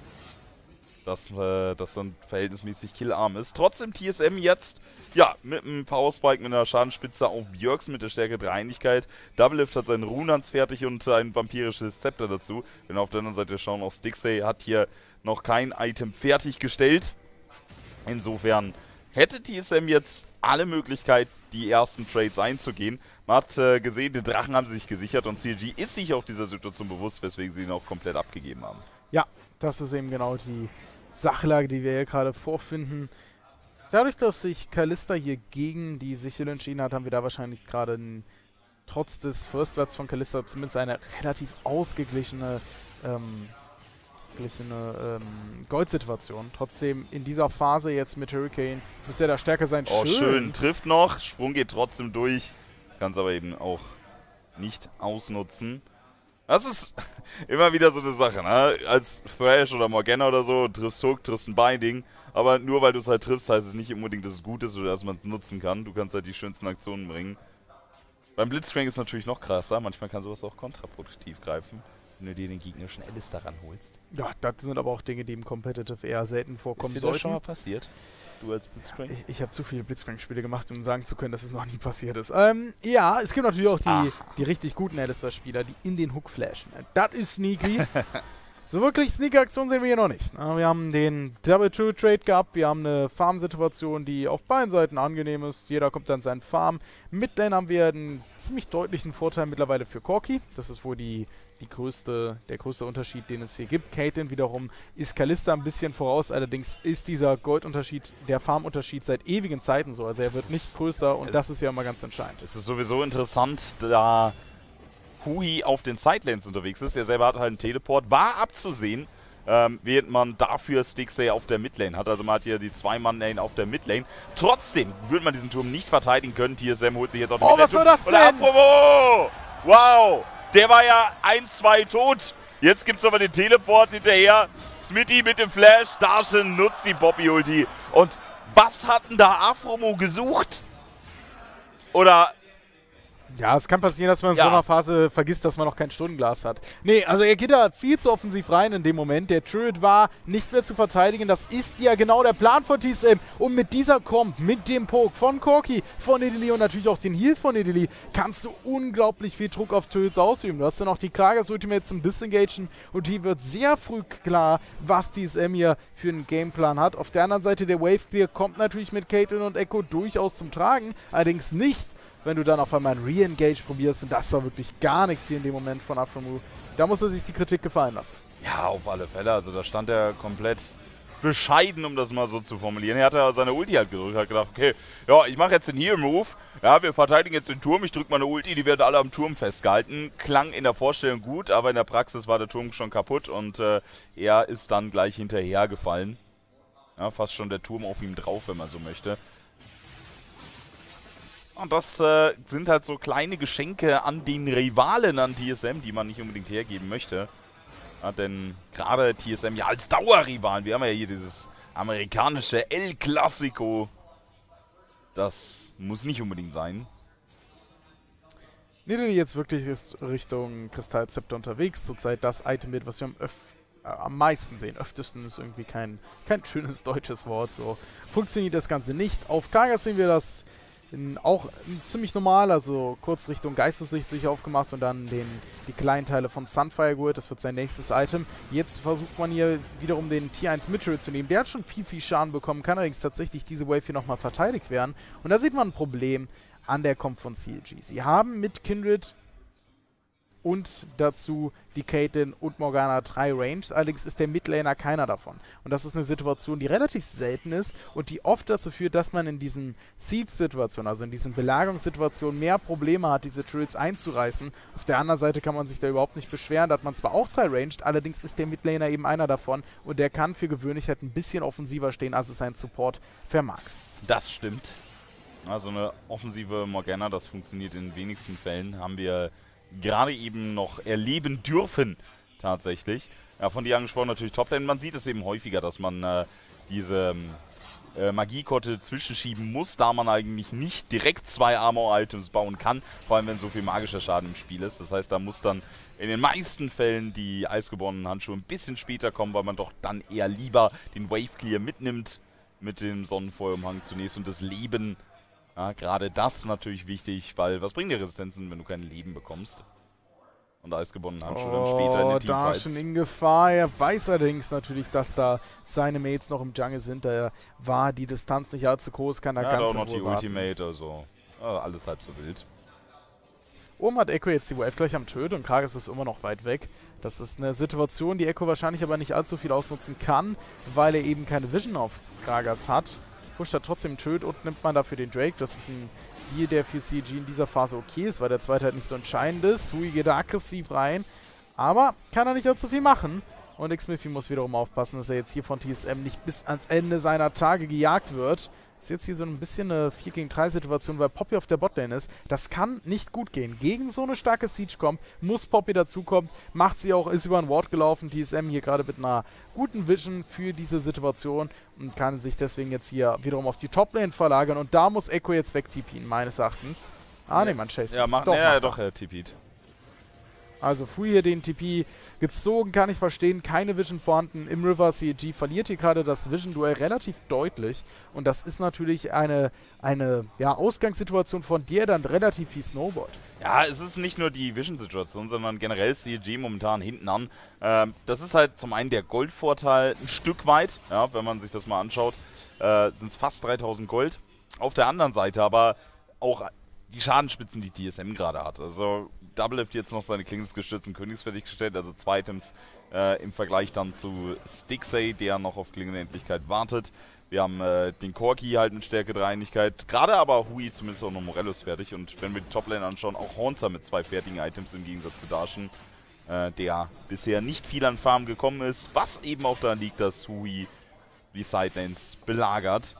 Dass äh, das dann verhältnismäßig killarm ist. Trotzdem T S M jetzt, ja, mit einem Powerspike, mit einer Schadenspitze auf Bjergsen mit der Stärke drei Einigkeit. Doublelift hat seinen Runans fertig und ein vampirisches Zepter dazu. Wenn wir auf der anderen Seite schauen, auch Stixxay hat hier noch kein Item fertiggestellt. Insofern hätte T S M jetzt alle Möglichkeit, die ersten Trades einzugehen. Man hat äh, gesehen, die Drachen haben sie sich gesichert und C L G ist sich auch dieser Situation bewusst, weswegen sie ihn auch komplett abgegeben haben. Ja, das ist eben genau die Sachlage, die wir hier gerade vorfinden. Dadurch, dass sich Kalista hier gegen die Sichel entschieden hat, haben wir da wahrscheinlich gerade trotz des First Bloods von Kalista zumindest eine relativ ausgeglichene ähm, ausgeglichene ähm, Goldsituation. Trotzdem in dieser Phase jetzt mit Hurricane müsste er da stärker sein. Oh, schön. schön. Trifft noch. Sprung geht trotzdem durch. Kann es aber eben auch nicht ausnutzen. Das ist immer wieder so eine Sache, ne? Als Thrash oder Morgana oder so, triffst Hook, triffst ein Binding, aber nur weil du es halt triffst, heißt es nicht unbedingt, dass es gut ist oder dass man es nutzen kann. Du kannst halt die schönsten Aktionen bringen. Beim Blitzcrank ist natürlich noch krasser, manchmal kann sowas auch kontraproduktiv greifen, wenn du dir den gegnerischen Alistair ranholst. Ja, das sind aber auch Dinge, die im Competitive eher selten vorkommen ist dir sollten. das schon mal passiert? Du als Blitzcrank? Ich, ich habe zu viele Blitzcrank-Spiele gemacht, um sagen zu können, dass es noch nie passiert ist. Ähm, ja, es gibt natürlich auch die, die richtig guten Alistair-Spieler, die in den Hook flashen. Das ist sneaky. So wirklich Sneaker-Aktion sehen wir hier noch nicht. Na, wir haben den Double-True-Trade gehabt, wir haben eine Farm-Situation, die auf beiden Seiten angenehm ist. Jeder kommt dann seinen Farm. Midlane haben wir einen ziemlich deutlichen Vorteil mittlerweile für Corki. Das ist wohl die, die größte, der größte Unterschied, den es hier gibt. Caitlyn wiederum ist Kalista ein bisschen voraus, allerdings ist dieser Goldunterschied, der Farmunterschied seit ewigen Zeiten so. Also er wird nicht größer und das ist ja immer ganz entscheidend. Es ist sowieso interessant, da Hui auf den Sidelanes unterwegs ist. Er selber hat halt einen Teleport. War abzusehen, ähm, während man dafür Stixxay auf der Midlane hat. Also man hat hier die Zwei-Mann-Lane auf der Midlane. Trotzdem würde man diesen Turm nicht verteidigen können. T S M holt sich jetzt auf den Oh, was soll das denn? Aphromo! Wow! Der war ja eins zwei tot. Jetzt gibt es aber den Teleport hinterher. Smitty mit dem Flash. Darshan nutzt die Bobby-Ulti. Und was hat denn da Aphromo gesucht? Oder... Ja, es kann passieren, dass man in Ja. so einer Phase vergisst, dass man noch kein Stundenglas hat. Nee, also er geht da viel zu offensiv rein in dem Moment. Der Turret war nicht mehr zu verteidigen. Das ist ja genau der Plan von T S M. Und mit dieser Comp, mit dem Poke von Corki, von Nidalee und natürlich auch den Heal von Nidalee, kannst du unglaublich viel Druck auf Turrets ausüben. Du hast dann auch die Kragas Ultimate zum Disengagen und hier wird sehr früh klar, was T S M hier für einen Gameplan hat. Auf der anderen Seite der Wave Clear kommt natürlich mit Caitlyn und Echo durchaus zum Tragen, allerdings nicht, wenn du dann auf einmal ein Re-Engage probierst und das war wirklich gar nichts hier in dem Moment von Aphromo. Da muss er sich die Kritik gefallen lassen. Ja, auf alle Fälle. Also da stand er komplett bescheiden, um das mal so zu formulieren. Er hatte seine Ulti halt gedrückt, hat gedacht, okay, ja, ich mache jetzt den Heal-Move. Ja, wir verteidigen jetzt den Turm. Ich drücke meine Ulti, die werden alle am Turm festgehalten. Klang in der Vorstellung gut, aber in der Praxis war der Turm schon kaputt und äh, er ist dann gleich hinterher gefallen. Ja, fast schon der Turm auf ihm drauf, wenn man so möchte. Und das äh, sind halt so kleine Geschenke an den Rivalen an T S M, die man nicht unbedingt hergeben möchte. Ja, denn gerade T S M ja als Dauerrivalen, wir haben ja hier dieses amerikanische El Clasico. Das muss nicht unbedingt sein. Nidalee jetzt wirklich ist Richtung Kristallzepter unterwegs. Zurzeit das Item mit, was wir am, öf äh, am meisten sehen. Öftesten ist irgendwie kein, kein schönes deutsches Wort. So funktioniert das Ganze nicht. Auf Kargas sehen wir das in, auch ziemlich normal, also kurz Richtung Geistessicht sich aufgemacht und dann den, die kleinen Teile von Sunfire geholt. Das wird sein nächstes Item. Jetzt versucht man hier wiederum den Tier eins Mitchell zu nehmen. Der hat schon viel, viel Schaden bekommen, kann allerdings tatsächlich diese Wave hier nochmal verteidigt werden. Und da sieht man ein Problem an der Comp von C L G. Sie haben mit Kindred und dazu die Caitlyn und Morgana drei Range. Allerdings ist der Midlaner keiner davon. Und das ist eine Situation, die relativ selten ist und die oft dazu führt, dass man in diesen Siege-Situationen, also in diesen Belagerungssituationen, mehr Probleme hat, diese Turrets einzureißen. Auf der anderen Seite kann man sich da überhaupt nicht beschweren. Da hat man zwar auch drei Ranged, allerdings ist der Midlaner eben einer davon und der kann für gewöhnlich halt ein bisschen offensiver stehen, als es ein Support vermag. Das stimmt. Also eine offensive Morgana, das funktioniert in den wenigsten Fällen, haben wir gerade eben noch erleben dürfen, tatsächlich. Ja, von dir angesprochen natürlich Toplane. Man sieht es eben häufiger, dass man äh, diese äh, Magiekotte zwischenschieben muss, da man eigentlich nicht direkt zwei Armor-Items bauen kann, vor allem wenn so viel magischer Schaden im Spiel ist. Das heißt, da muss dann in den meisten Fällen die eisgeborenen Handschuhe ein bisschen später kommen, weil man doch dann eher lieber den Wave Clear mitnimmt, mit dem Sonnenfeuerumhang zunächst und das Leben. Ja, gerade das natürlich wichtig, weil was bringen die Resistenzen, wenn du kein Leben bekommst? Und eisgebundene Handschuhe dann später in den Teamfights. Da schon in Gefahr. Er weiß allerdings natürlich, dass da seine Mates noch im Jungle sind. Da war die Distanz nicht allzu groß, kann er ja, ganz auch in noch Ruhe die warten. Ultimate, also äh, alles halb so wild. Oben hat Echo jetzt die Wave gleich am Töt und Kragas ist immer noch weit weg. Das ist eine Situation, die Echo wahrscheinlich aber nicht allzu viel ausnutzen kann, weil er eben keine Vision auf Kragas hat. Pusht er trotzdem Töt und nimmt man dafür den Drake. Das ist ein Deal, der für C G in dieser Phase okay ist, weil der zweite halt nicht so entscheidend ist. Hui geht da aggressiv rein, aber kann er nicht allzu viel machen. Und Xmithie muss wiederum aufpassen, dass er jetzt hier von T S M nicht bis ans Ende seiner Tage gejagt wird. Ist jetzt hier so ein bisschen eine vier gegen drei Situation, weil Poppy auf der Botlane ist. Das kann nicht gut gehen. Gegen so eine starke Siege-Comp muss Poppy dazukommen. Macht sie auch, ist über ein Ward gelaufen. T S M hier gerade mit einer guten Vision für diese Situation und kann sich deswegen jetzt hier wiederum auf die Toplane verlagern. Und da muss Echo jetzt weg-T P'en, meines Erachtens. Ah, ne, man chase Ja, nicht. macht, doch, ja, macht doch, er T P't. Also früh hier den T P gezogen, kann ich verstehen. Keine Vision vorhanden im River. C G verliert hier gerade das Vision-Duell relativ deutlich. Und das ist natürlich eine, eine ja, Ausgangssituation, von der dann relativ viel snowboard. Ja, es ist nicht nur die Vision-Situation, sondern generell ist C G momentan hinten an. Ähm, das ist halt zum einen der Goldvorteil ein Stück weit, ja, wenn man sich das mal anschaut, äh, sind es fast dreitausend Gold. Auf der anderen Seite aber auch die Schadenspitzen, die T S M gerade hat. Also Doublelift jetzt noch seine Klingesgestützten Königs fertiggestellt, also zwei Items äh, im Vergleich dann zu Stixay, der noch auf Klingenendlichkeit wartet. Wir haben äh, den Corki halt mit Stärke drei Einigkeit, gerade aber Hui zumindest auch noch Morellos fertig. Und wenn wir die Toplane anschauen, auch Hornzer mit zwei fertigen Items im Gegensatz zu Darshan, äh, der bisher nicht viel an Farm gekommen ist, was eben auch daran liegt, dass Hui die Sidelanes belagert.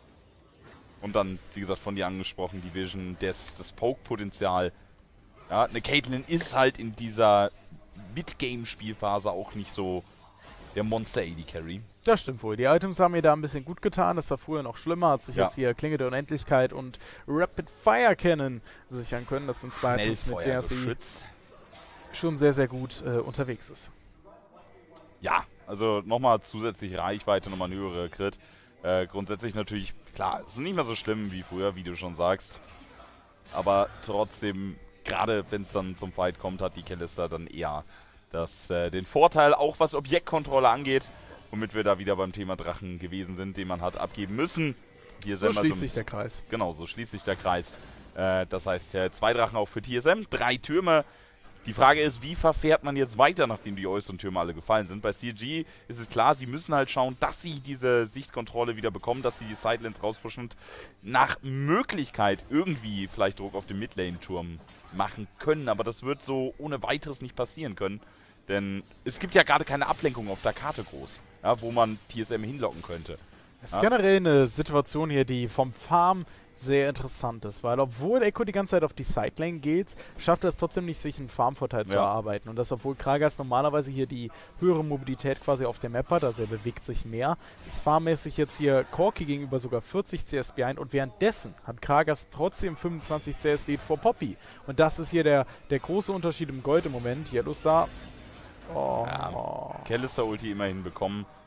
Und dann, wie gesagt, von dir angesprochen, die Vision, des, das Poke-Potenzial. Ja, eine Caitlyn ist halt in dieser Mid-Game-Spielphase auch nicht so der Monster-A D Carry. Das stimmt wohl. Die Items haben mir da ein bisschen gut getan. Das war früher noch schlimmer. Hat sich ja. jetzt hier Klinge der Unendlichkeit und Rapid Fire Cannon sichern können. Das sind zwei Items, mit der sie schon sehr, sehr gut äh, unterwegs ist. Ja, also nochmal zusätzlich Reichweite, nochmal eine höhere Crit. Äh, grundsätzlich natürlich, klar, es ist nicht mehr so schlimm wie früher, wie du schon sagst. Aber trotzdem, gerade wenn es dann zum Fight kommt, hat die Kalista dann eher das, äh, den Vorteil, auch was Objektkontrolle angeht, womit wir da wieder beim Thema Drachen gewesen sind, den man hat abgeben müssen. Hier so schließt sich der Kreis. Genau, so schließt sich der Kreis. Äh, das heißt, ja, zwei Drachen auch für T S M, drei Türme. Die Frage ist, wie verfährt man jetzt weiter, nachdem die äußeren Türme alle gefallen sind? Bei C G ist es klar, sie müssen halt schauen, dass sie diese Sichtkontrolle wieder bekommen, dass sie die Sidelines rauspushen und nach Möglichkeit irgendwie vielleicht Druck auf den Midlane-Turm machen können. Aber das wird so ohne weiteres nicht passieren können. Denn es gibt ja gerade keine Ablenkung auf der Karte groß, ja, wo man T S M hinlocken könnte. Das ist ja generell eine Situation hier, die vom Farm sehr interessant ist, weil obwohl Echo die ganze Zeit auf die Sidelane geht, schafft er es trotzdem nicht, sich einen Farmvorteil zu ja. erarbeiten. Und das, obwohl Kragas normalerweise hier die höhere Mobilität quasi auf der Map hat, also er bewegt sich mehr, ist farmmäßig jetzt hier Corki gegenüber sogar vierzig C S behind und währenddessen hat Kragas trotzdem fünfundzwanzig C S Lead vor Poppy. Und das ist hier der, der große Unterschied im Gold im Moment. Yellow Star. Oh. Ja, Kalista Ulti immerhin bekommen.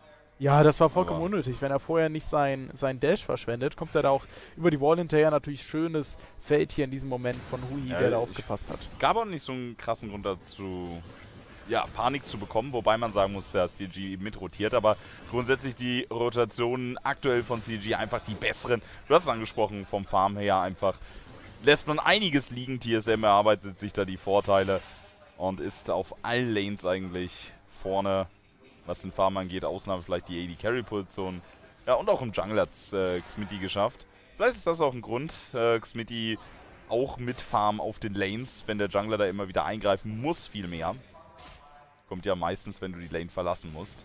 Ja, das war vollkommen Aber unnötig. Wenn er vorher nicht sein, sein Dash verschwendet, kommt er da auch über die Wall hinterher. Natürlich schönes Feld hier in diesem Moment von Hui, Ja, der da ich- aufgepasst hat. Gab auch nicht so einen krassen Grund dazu, ja, Panik zu bekommen, wobei man sagen muss, dass C G mitrotiert, aber grundsätzlich die Rotationen aktuell von C G einfach die besseren. Du hast es angesprochen, vom Farm her einfach lässt man einiges liegen. T S M erarbeitet sich da die Vorteile und ist auf allen Lanes eigentlich vorne, was den Farm angeht. Ausnahme vielleicht die A D-Carry-Position. Ja, und auch im Jungle hat es äh, Xmity geschafft. Vielleicht ist das auch ein Grund, äh, Xmity auch mit Farm auf den Lanes, wenn der Jungler da immer wieder eingreifen muss, viel mehr. Kommt ja meistens, wenn du die Lane verlassen musst.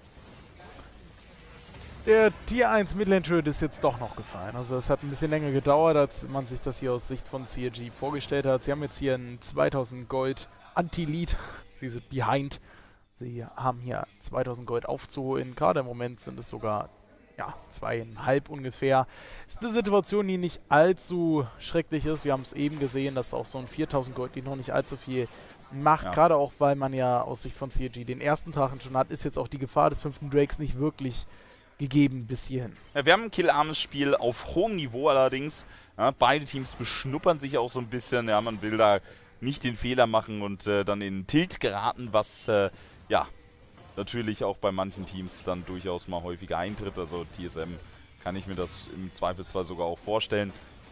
Der Tier eins Midlane Trade ist jetzt doch noch gefallen. Also es hat ein bisschen länger gedauert, als man sich das hier aus Sicht von C R G vorgestellt hat. Sie haben jetzt hier ein zweitausend Gold Anti-Lead, sie sind behind. Sie haben hier zweitausend Gold aufzuholen. Gerade im Moment sind es sogar ja, zweieinhalb ungefähr. Ist eine Situation, die nicht allzu schrecklich ist. Wir haben es eben gesehen, dass auch so ein viertausend Gold die noch nicht allzu viel macht. Ja. Gerade auch, weil man ja aus Sicht von C R G den ersten Drachen schon hat, ist jetzt auch die Gefahr des fünften Drakes nicht wirklich gegeben bis hierhin. Ja, wir haben ein killarmes Spiel auf hohem Niveau allerdings. Ja, beide Teams beschnuppern sich auch so ein bisschen. Ja, man will da nicht den Fehler machen und äh, dann in Tilt geraten, was äh, ja natürlich auch bei manchen Teams dann durchaus mal häufiger eintritt. Also T S M kann ich mir das im Zweifelsfall sogar auch vorstellen.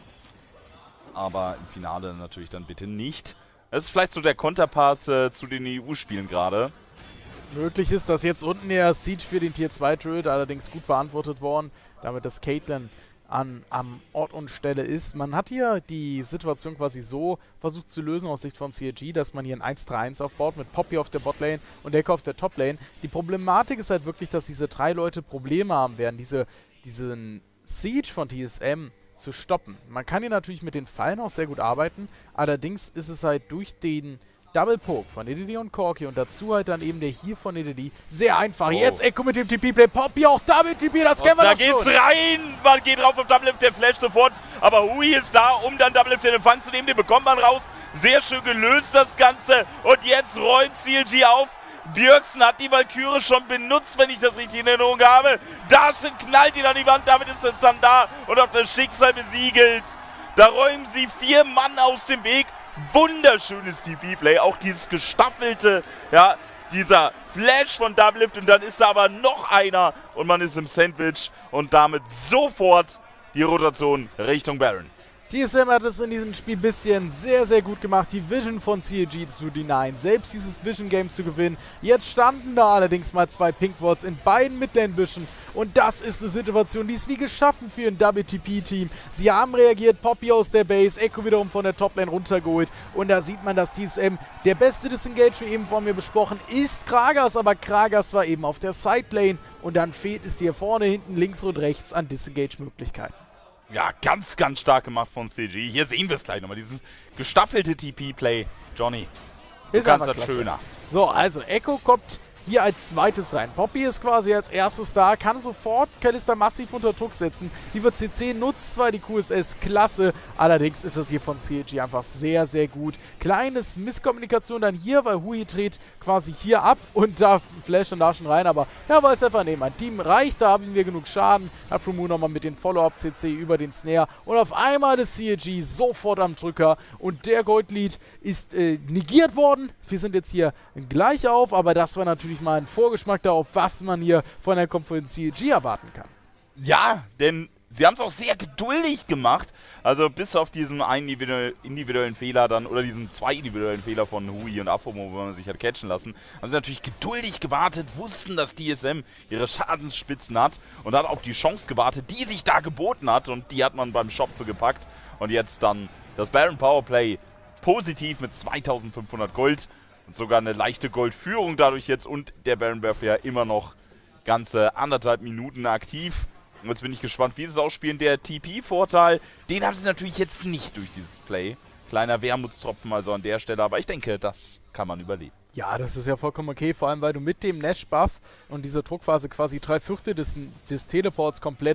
Aber im Finale natürlich dann bitte nicht. Das ist vielleicht so der Konterpart äh, zu den E U-Spielen gerade. Möglich ist, dass jetzt unten der Siege für den Tier zwei Trade allerdings gut beantwortet worden, damit das Caitlyn an, am Ort und Stelle ist. Man hat hier die Situation quasi so versucht zu lösen aus Sicht von C R G, dass man hier ein eins drei eins aufbaut mit Poppy auf der Botlane und Echo auf der Toplane. Die Problematik ist halt wirklich, dass diese drei Leute Probleme haben werden, diese, diesen Siege von T S M zu stoppen. Man kann hier natürlich mit den Fallen auch sehr gut arbeiten, allerdings ist es halt durch den Double Poke von E D D und Corki und dazu halt dann eben der hier von E D D sehr einfach. Oh. Jetzt Echo mit dem T P-Play, Poppy auch Double T P, das kennen wir Da doch geht's schon. rein! Man geht drauf auf Double Lift, der Flash sofort. Aber Hui ist da, um dann Double Lift in Empfang zu nehmen. Den bekommt man raus. Sehr schön gelöst das Ganze. Und jetzt räumt C L G auf. Bjergsen hat die Valkyrie schon benutzt, wenn ich das richtig in Erinnerung habe. Da knallt ihn an die Wand, damit ist es dann da und auf das Schicksal besiegelt. Da räumen sie vier Mann aus dem Weg. Wunderschönes T P-Play, auch dieses gestaffelte, ja, dieser Flash von Double Lift und dann ist da aber noch einer und man ist im Sandwich und damit sofort die Rotation Richtung Baron. T S M hat es in diesem Spiel ein bisschen sehr, sehr gut gemacht, die Vision von C R G zu denyen, selbst dieses Vision-Game zu gewinnen. Jetzt standen da allerdings mal zwei Pink-Wards in beiden Midlane-Büschen und das ist eine Situation, die ist wie geschaffen für ein W T P-Team. Sie haben reagiert, Poppy aus der Base, Echo wiederum von der Toplane runtergeholt und da sieht man, dass T S M, der beste Disengage, wie eben von mir besprochen, ist Kragas, aber Kragas war eben auf der Sidelane und dann fehlt es dir vorne, hinten, links und rechts an Disengage-Möglichkeiten. Ja, ganz, ganz stark gemacht von C G. Hier sehen wir es gleich nochmal, dieses gestaffelte T P-Play. Johnny, du Ist kannst einfach das klasse. schöner. So, also Echo kommt hier als zweites rein. Poppy ist quasi als erstes da, kann sofort Kalista massiv unter Druck setzen. Lieber C C nutzt zwar die Q S S, klasse, allerdings ist das hier von C L G einfach sehr, sehr gut. Kleines Misskommunikation dann hier, weil Hui dreht quasi hier ab und da flasht dann da schon rein, aber ja, weiß einfach nicht, mein Team reicht, da haben wir genug Schaden. Afromoon nochmal mit den Follow-Up C C über den Snare und auf einmal ist C L G sofort am Drücker und der Goldlead ist äh, negiert worden. Wir sind jetzt hier gleich auf, aber das war natürlich mal ein Vorgeschmack darauf, was man hier von der Konferenz C L G erwarten kann. Ja, denn sie haben es auch sehr geduldig gemacht. Also bis auf diesen einen individuellen Fehler dann, oder diesen zwei individuellen Fehler von Hui und Aphromo, wo man sich hat catchen lassen, haben sie natürlich geduldig gewartet, wussten, dass T S M ihre Schadensspitzen hat und hat auf die Chance gewartet, die sich da geboten hat und die hat man beim Schopfe gepackt. Und jetzt dann das Baron Powerplay positiv mit zweitausendfünfhundert Gold und sogar eine leichte Goldführung dadurch jetzt und der Baron Warfare immer noch ganze anderthalb Minuten aktiv. Und jetzt bin ich gespannt, wie sie es ausspielen. Der T P-Vorteil, den haben sie natürlich jetzt nicht durch dieses Play. Kleiner Wermutstropfen also an der Stelle, aber ich denke, das kann man überleben. Ja, das ist ja vollkommen okay, vor allem weil du mit dem Nash-Buff und dieser Druckphase quasi drei Viertel des, des Teleports komplett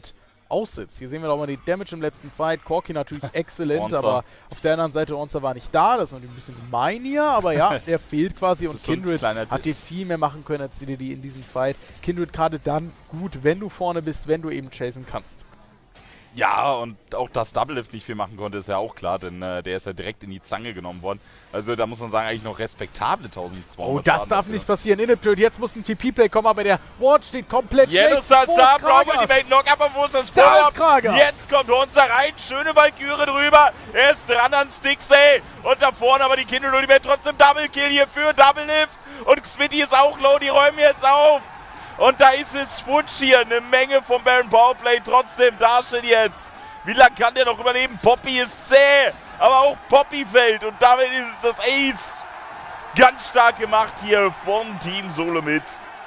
aussitzt. Hier sehen wir doch mal die Damage im letzten Fight. Corki natürlich exzellent, Onza. aber auf der anderen Seite Onza war nicht da. Das ist natürlich ein bisschen gemein hier, aber ja, der fehlt quasi und ist so ein Kindred kleiner hat dir Diss. viel mehr machen können als die, die in diesem Fight. Kindred gerade dann gut, wenn du vorne bist, wenn du eben chasen kannst. Ja, und auch, dass Double Lift nicht viel machen konnte, ist ja auch klar, denn äh, der ist ja direkt in die Zange genommen worden. Also da muss man sagen, eigentlich noch respektable eintausendzweihundert. Oh, das Schaden darf dafür. nicht passieren. Inaptitude, jetzt muss ein T P-Play kommen, aber der Ward steht komplett Yellow schlecht. Star Wo Star, ist Blau Kragas? Ultimate Knock, aber wo ist das Da Follow-up? ist Kragas. Jetzt kommt Honza rein, schöne Valkyrie drüber. Er ist dran an Stixey. Und da vorne aber die Kindred Ultimate trotzdem Double Kill hier für Double Lift. Und Xmitty ist auch low, die räumen jetzt auf. Und da ist es futsch hier, eine Menge vom Baron Powerplay. Trotzdem, Darshan jetzt. Wie lange kann der noch überleben? Poppy ist zäh, aber auch Poppy fällt. Und damit ist es das Ace. Ganz stark gemacht hier von Team Solomid.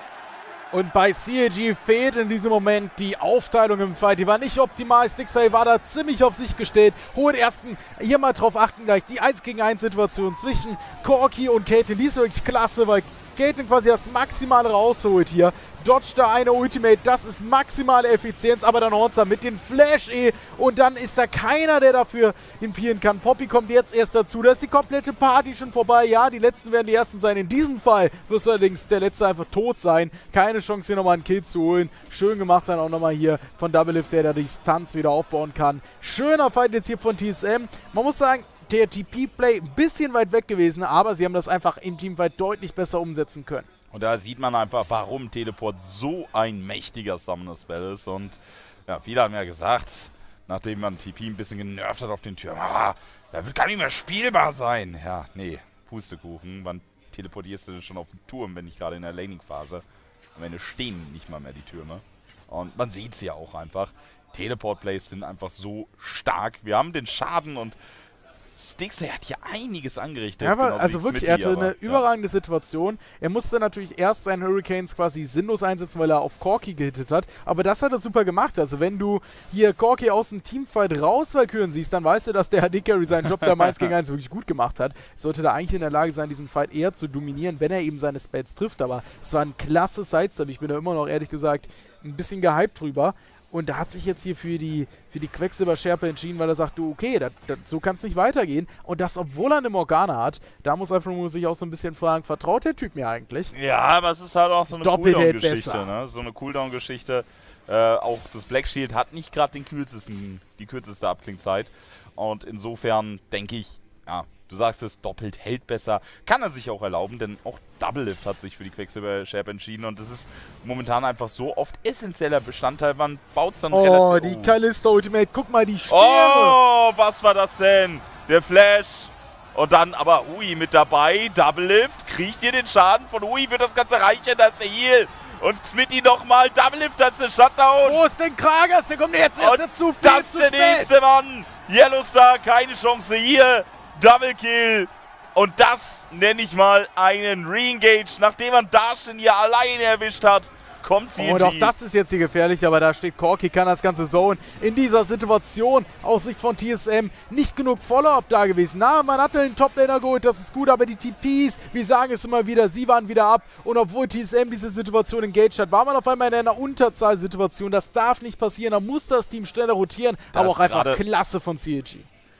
Und bei C A G fehlt in diesem Moment die Aufteilung im Fight. Die war nicht optimal. Stixey war da ziemlich auf sich gestellt. Hohen ersten, hier mal drauf achten gleich, die eins gegen eins Situation zwischen Corki und Caitlyn. Die ist wirklich klasse, weil Caitlyn quasi das Maximale rausholt hier. Dodge da eine Ultimate, das ist maximale Effizienz, aber dann Honza mit den Flash E und dann ist da keiner, der dafür impieren kann. Poppy kommt jetzt erst dazu, da ist die komplette Party schon vorbei. Ja, die Letzten werden die Ersten sein. In diesem Fall wird allerdings der Letzte einfach tot sein. Keine Chance hier nochmal einen Kill zu holen. Schön gemacht dann auch nochmal hier von Double Lift, der da die Distanz wieder aufbauen kann. Schöner Fight jetzt hier von T S M. Man muss sagen, der T P-Play ein bisschen weit weg gewesen, aber sie haben das einfach im Teamfight deutlich besser umsetzen können. Und da sieht man einfach, warum Teleport so ein mächtiger Summoner-Spell ist. Und ja, viele haben ja gesagt, nachdem man T P ein bisschen genervt hat auf den Türmen, ah, da wird gar nicht mehr spielbar sein. Ja, nee, Pustekuchen. Wann teleportierst du denn schon auf den Turm, wenn nicht gerade in der Laning-Phase? Am Ende stehen nicht mal mehr die Türme. Und man sieht es ja auch einfach. Teleport-Plays sind einfach so stark. Wir haben den Schaden und Stixey hat hier einiges angerichtet. Ja, aber genauso also wie wirklich, Smitty, er hatte aber, eine ja. überragende Situation. Er musste natürlich erst seinen Hurricanes quasi sinnlos einsetzen, weil er auf Corki gehittet hat. Aber das hat er super gemacht. Also wenn du hier Corki aus dem Teamfight raus Valkyren siehst, dann weißt du, dass der H D-Carry seinen Job da eins gegen eins wirklich gut gemacht hat. Sollte da eigentlich in der Lage sein, diesen Fight eher zu dominieren, wenn er eben seine Spells trifft. Aber es war ein klasse Sidestep. Ich bin da immer noch, ehrlich gesagt, ein bisschen gehypt drüber. Und da hat sich jetzt hier für die, für die Quecksilber-Schärpe entschieden, weil er sagt, du, okay, dat, dat, so kann es nicht weitergehen. Und das, obwohl er eine Morgana hat, da muss einfach nur sich auch so ein bisschen fragen, vertraut der Typ mir eigentlich? Ja, aber es ist halt auch so eine Doppelt hält Cooldown-Geschichte, besser. ne? So eine Cooldown-Geschichte. Äh, auch das Black Shield hat nicht gerade den kürzesten, die kürzeste Abklingzeit. Und insofern denke ich, ja, du sagst es, doppelt hält besser. Kann er sich auch erlauben, denn auch Double Lift hat sich für die Quecksilber-Schärpe entschieden. Und das ist momentan einfach so oft essentieller Bestandteil. Man baut es dann Oh, relativ... die Kalista-Ultimate, guck mal, die Sterne! Oh, was war das denn? Der Flash. Und dann aber Ui mit dabei. Double Lift. Kriegt ihr den Schaden von Ui? Wird das Ganze reichen? Das ist der Heal. Und Smitty nochmal. Double Lift, das ist der Shutdown. Wo ist denn Kragas? Der kommt jetzt erst Und dazu. Viel das ist zu der spät. nächste Mann. Yellow Star, keine Chance hier. Double Kill. Und das nenne ich mal einen Re-Engage. Nachdem man Darshan hier alleine erwischt hat, kommt sie Oh, doch, das ist jetzt hier gefährlich, aber da steht Corki, kann das ganze Zone in dieser Situation aus Sicht von T S M nicht genug Follow-up da gewesen. Na, man hat den Top-Laner geholt, das ist gut, aber die T Ps, wir sagen es immer wieder, sie waren wieder ab und obwohl T S M diese Situation engaged hat, war man auf einmal in einer Unterzahlsituation. Das darf nicht passieren, da muss das Team schneller rotieren, Das aber auch einfach gerade- klasse von C A G.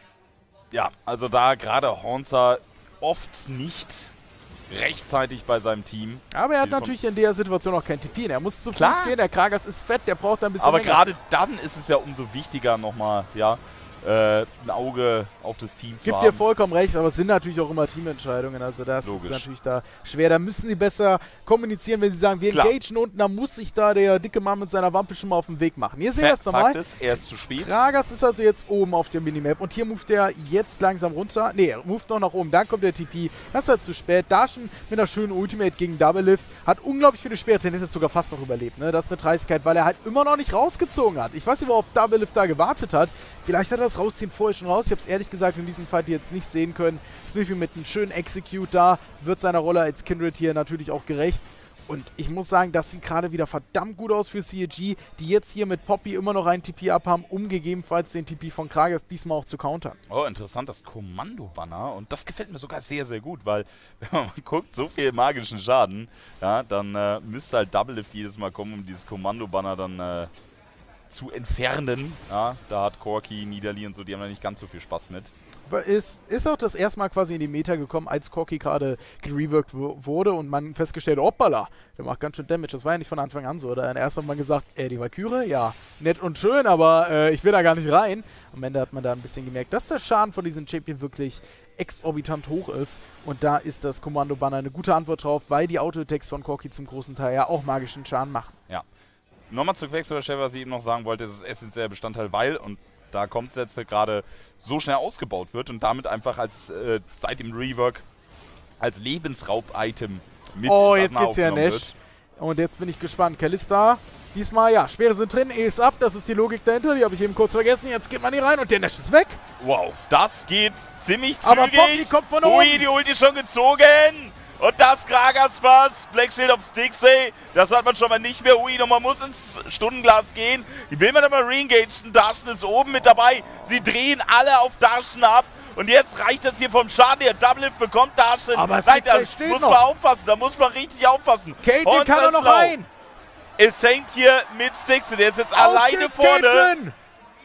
Ja, also da gerade Honza oft nicht rechtzeitig bei seinem Team. Aber er hat Viel von- natürlich in der Situation auch kein T P. Er muss zu Klar. Fuß gehen, der Kragas ist fett, der braucht da ein bisschen Aber länger. gerade dann ist es ja umso wichtiger nochmal, ja, äh, ein Auge auf das Team zu Gibt haben. dir vollkommen recht, aber es sind natürlich auch immer Teamentscheidungen, also das Logisch. ist natürlich da schwer. Da müssen sie besser kommunizieren, wenn sie sagen, wir Klar. engagen unten, dann muss sich da der dicke Mann mit seiner Wampe schon mal auf den Weg machen. Hier sehen wir es Fakt nochmal. ist, er ist zu spät. Kragas ist also jetzt oben auf der Minimap und hier moved er jetzt langsam runter. Ne, er moved noch nach oben, dann kommt der T P. Das ist halt zu spät. Darshan mit einer schönen Ultimate gegen Double Lift hat unglaublich viele Schwerte, der ist sogar fast noch überlebt. Ne? Das ist eine Dreistigkeit, weil er halt immer noch nicht rausgezogen hat. Ich weiß nicht, worauf Double Lift da gewartet hat. Vielleicht hat er das Rausziehen vorher schon raus. Ich habe es ehrlich gesagt in diesem Fight jetzt nicht sehen können. Smithy mit einem schönen Execute da wird seiner Rolle als Kindred hier natürlich auch gerecht. Und ich muss sagen, das sieht gerade wieder verdammt gut aus für C A G, die jetzt hier mit Poppy immer noch einen T P abhaben, um gegebenenfalls den T P von Kragas diesmal auch zu countern. Oh, interessant, das Kommando-Banner. Und das gefällt mir sogar sehr, sehr gut, weil, wenn man guckt, so viel magischen Schaden, ja, dann äh, müsste halt Double Lift jedes Mal kommen, um dieses Kommando-Banner dann äh, zu entfernen. Ja, da hat Corki, Nidalee und so, die haben da nicht ganz so viel Spaß mit. Ist, ist auch das erste Mal quasi in die Meta gekommen, als Corki gerade gereworked wurde und man festgestellt, hoppala, der macht ganz schön Damage. Das war ja nicht von Anfang an so. Oder erst hat man gesagt, ey, die Valkyrie, ja, nett und schön, aber äh, ich will da gar nicht rein. Am Ende hat man da ein bisschen gemerkt, dass der Schaden von diesem Champion wirklich exorbitant hoch ist. Und da ist das Kommando-Banner eine gute Antwort drauf, weil die Auto-Attacks von Corki zum großen Teil ja auch magischen Schaden machen. Ja. Nochmal zu Quacksilver, was ich eben noch sagen wollte, ist es essentieller Bestandteil, weil, und da kommt es jetzt gerade so schnell ausgebaut wird und damit einfach als äh, seit dem Rework als Lebensraub-Item mit Oh, ins jetzt Arsenal geht's ja aufgenommen Nash. Und jetzt bin ich gespannt. Kalista, diesmal, ja, Speere sind drin, E ist ab, das ist die Logik dahinter, die habe ich eben kurz vergessen. Jetzt geht man hier rein und der Nash ist weg. Wow, das geht ziemlich zügig. Aber Poppy kommt von Ui, oben. die Ulti schon gezogen. Und das Gragas Fass, Black Shield auf Stixey, das hat man schon mal nicht mehr. Ui, und man muss ins Stundenglas gehen. Die will man aber reengagen. Darshan ist oben mit dabei. Sie drehen alle auf Darshan ab. Und jetzt reicht das hier vom Schaden. Der Double Lift bekommt Darshan. Aber Nein, da Stixey steht muss noch. man aufpassen. Da muss man richtig aufpassen. Kate, Und kann er noch Zaslau. rein. Es hängt hier mit Stixey. Der ist jetzt alleine vorne. Ausgegeben.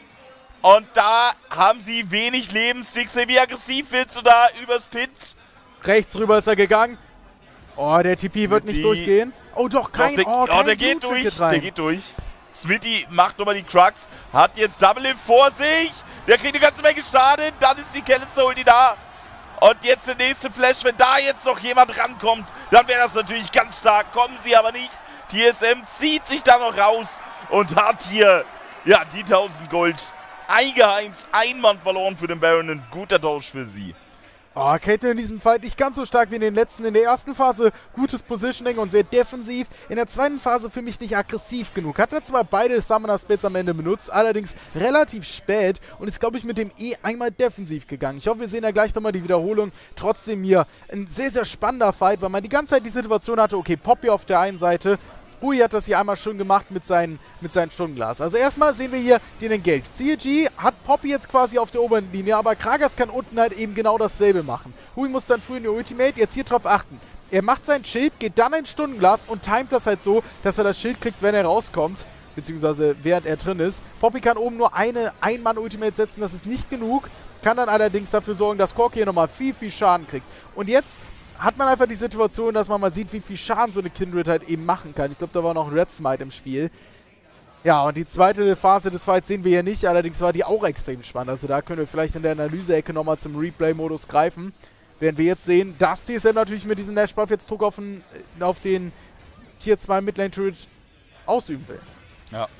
Und da haben sie wenig Leben. Stixey, wie aggressiv willst du da übers Pit? Rechts rüber ist er gegangen. Oh, der T P wird nicht Smitty. durchgehen. Oh, doch, kein, Doch, der, oh, oh, kein der geht Blue-Trick durch, rein. der geht durch. Smitty macht nochmal die Crux, hat jetzt Double Lift vor sich. Der kriegt eine ganze Menge Schaden, dann ist die Kalista-Ulti da. Und jetzt der nächste Flash, wenn da jetzt noch jemand rankommt, dann wäre das natürlich ganz stark. Kommen sie aber nicht. T S M zieht sich da noch raus und hat hier, ja, die tausend Gold. Eingeheims, ein Mann verloren für den Baron, ein guter Tausch für sie. Oh, Kate in diesem Fight nicht ganz so stark wie in den letzten. In der ersten Phase gutes Positioning und sehr defensiv. In der zweiten Phase für mich nicht aggressiv genug. Hat er zwar beide Summoner-Spells am Ende benutzt, allerdings relativ spät und ist, glaube ich, mit dem E einmal defensiv gegangen. Ich hoffe, wir sehen ja gleich nochmal die Wiederholung. Trotzdem hier ein sehr, sehr spannender Fight, weil man die ganze Zeit die Situation hatte, okay, Poppy auf der einen Seite, Ui hat das hier einmal schön gemacht mit, seinen, mit seinem Stundenglas. Also erstmal sehen wir hier den Engage. C L G hat Poppy jetzt quasi auf der oberen Linie, aber Gragas kann unten halt eben genau dasselbe machen. Hui muss dann früh in die Ultimate, jetzt hier drauf achten. Er macht sein Schild, geht dann ein Stundenglas und timet das halt so, dass er das Schild kriegt, wenn er rauskommt. Beziehungsweise während er drin ist. Poppy kann oben nur eine Ein-Mann-Ultimate setzen, das ist nicht genug. Kann dann allerdings dafür sorgen, dass Corki hier nochmal viel, viel Schaden kriegt. Und jetzt hat man einfach die Situation, dass man mal sieht, wie viel Schaden so eine Kindred halt eben machen kann. Ich glaube, da war noch ein Red Smite im Spiel. Ja, und die zweite Phase des Fights sehen wir hier nicht, allerdings war die auch extrem spannend. Also da können wir vielleicht in der Analyse-Ecke nochmal zum Replay-Modus greifen. Während wir jetzt sehen, dass T S M natürlich mit diesem Nash-Buff jetzt Druck auf den, auf den Tier zwei Midlane-Turret ausüben will. Ja.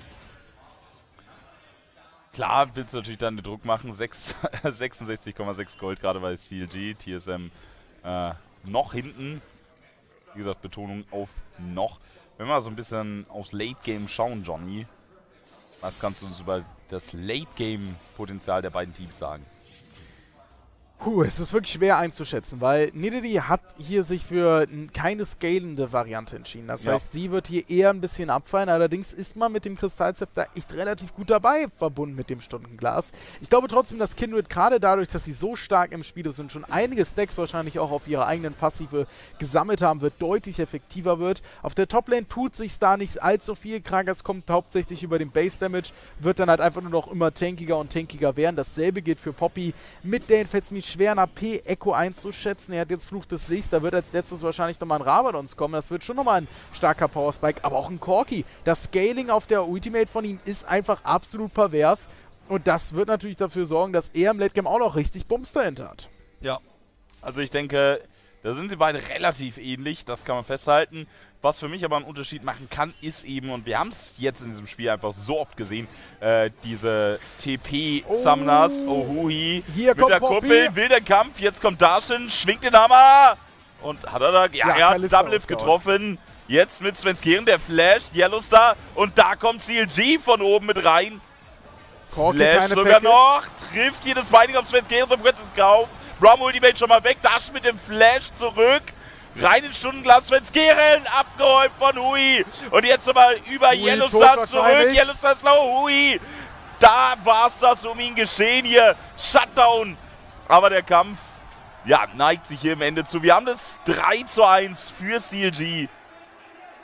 Klar willst du natürlich dann den Druck machen. sechsundsechzig Komma sechs Gold, gerade bei C L G, T S M äh, noch hinten. Wie gesagt, Betonung auf noch. Wenn wir mal so ein bisschen aufs Late-Game schauen, Johnny, was kannst du uns über das Late-Game-Potenzial der beiden Teams sagen? Puh, es ist wirklich schwer einzuschätzen, weil Nidalee hat hier sich für keine scalende Variante entschieden. Das Ja. heißt, sie wird hier eher ein bisschen abfallen. Allerdings ist man mit dem Kristallzepter echt relativ gut dabei, verbunden mit dem Stundenglas. Ich glaube trotzdem, dass Kindred gerade dadurch, dass sie so stark im Spiel ist und schon einige Stacks wahrscheinlich auch auf ihre eigenen Passive gesammelt haben, wird deutlich effektiver wird. Auf der Toplane tut sich da nicht allzu viel. Gragas kommt hauptsächlich über den Base Damage, wird dann halt einfach nur noch immer tankiger und tankiger werden. Dasselbe gilt für Poppy. Mit Dane fällt es mir schwer, ein A P Echo einzuschätzen. Er hat jetzt Fluch des Lichts, da wird als letztes wahrscheinlich nochmal ein Rabadons kommen. Das wird schon nochmal ein starker Powerspike, aber auch ein Corki. Das Scaling auf der Ultimate von ihm ist einfach absolut pervers und das wird natürlich dafür sorgen, dass er im Late Game auch noch richtig Bums dahinter hat. Ja, also ich denke, da sind sie beide relativ ähnlich, das kann man festhalten. Was für mich aber einen Unterschied machen kann, ist eben, und wir haben es jetzt in diesem Spiel einfach so oft gesehen, äh, diese T P-Summoners, Oh. Ohui, Hier mit kommt der Poppy. Kuppel, wilder Kampf, jetzt kommt Darshan, schwingt den Hammer und hat er da, ja, Ja, er hat Kalista Double Lift ausgehauen. getroffen, jetzt mit Svenskeren, der Flash, Yellowstar und da kommt C L G von oben mit rein. Corki Flash keine sogar Package. noch, trifft hier das Binding auf Svenskeren, so kurz ist Kauf. Braum Ultimate schon mal weg, Dash mit dem Flash zurück. Rein ins Stundenglas, Svenskeren, abgeräumt von Hui. Und jetzt nochmal über Hui Yellowstar tot zurück, wahrscheinlich. Yellowstar slow, Hui. Da war's das um ihn geschehen hier, Shutdown. Aber der Kampf, ja, neigt sich hier im Ende zu. Wir haben das drei zu eins für C L G.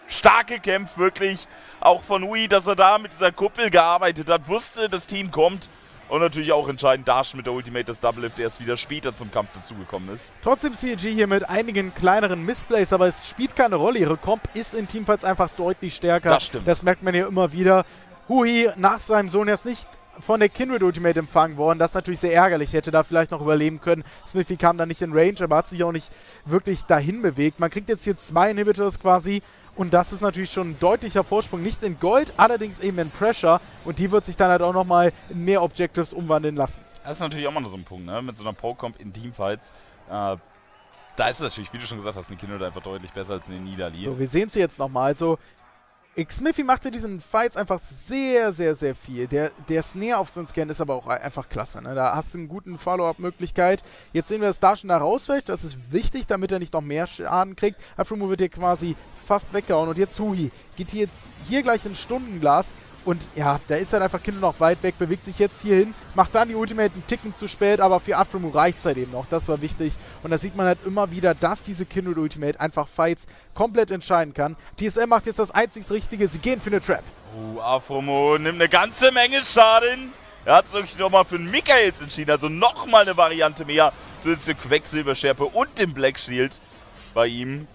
stark gekämpft, wirklich. Auch von Hui, dass er da mit dieser Kuppel gearbeitet hat, wusste, das Team kommt. Und natürlich auch entscheidend Dash mit der Ultimate, das Double Lift erst wieder später zum Kampf dazugekommen ist. Trotzdem C G hier mit einigen kleineren Missplays, aber es spielt keine Rolle. Ihre Comp ist in Teamfights einfach deutlich stärker. Das stimmt. Das merkt man hier immer wieder. Hui nach seinem Sohn erst nicht von der Kindred Ultimate empfangen worden. Das ist natürlich sehr ärgerlich. Hätte da vielleicht noch überleben können. Smithy kam da nicht in Range, aber hat sich auch nicht wirklich dahin bewegt. Man kriegt jetzt hier zwei Inhibitors quasi. Und das ist natürlich schon ein deutlicher Vorsprung. Nicht in Gold, allerdings eben in Pressure. Und die wird sich dann halt auch nochmal in mehr Objectives umwandeln lassen. Das ist natürlich auch mal so ein Punkt, ne? Mit so einer Pro-Comp in Teamfights. Äh, da ist es natürlich, wie du schon gesagt hast, eine Kindred einfach deutlich besser als eine Nidalee. So, wir sehen sie jetzt nochmal. Also, Xmithie macht in diesen Fights einfach sehr, sehr, sehr viel. Der, der Snare auf so einen Scan ist aber auch einfach klasse. Ne? Da hast du einen guten Follow-up-Möglichkeit. Jetzt sehen wir, dass Darshan da rausfällt. Das ist wichtig, damit er nicht noch mehr Schaden kriegt. Afromo wird hier quasi fast weggehauen. Und jetzt Hui geht hier, jetzt hier gleich ins Stundenglas. Und ja, da ist halt einfach Kindle noch weit weg, bewegt sich jetzt hier hin, macht dann die Ultimate einen Ticken zu spät, aber für Afromu reicht es halt eben noch. Das war wichtig. Und da sieht man halt immer wieder, dass diese Kindle Ultimate einfach Fights komplett entscheiden kann. T S M macht jetzt das einzig Richtige, sie gehen für eine Trap. Uh, Afromo nimmt eine ganze Menge Schaden. Er hat sich nochmal für den Michaels entschieden, also nochmal eine Variante mehr. Zusätzliche Quecksilberschärpe und den Black Shield bei ihm,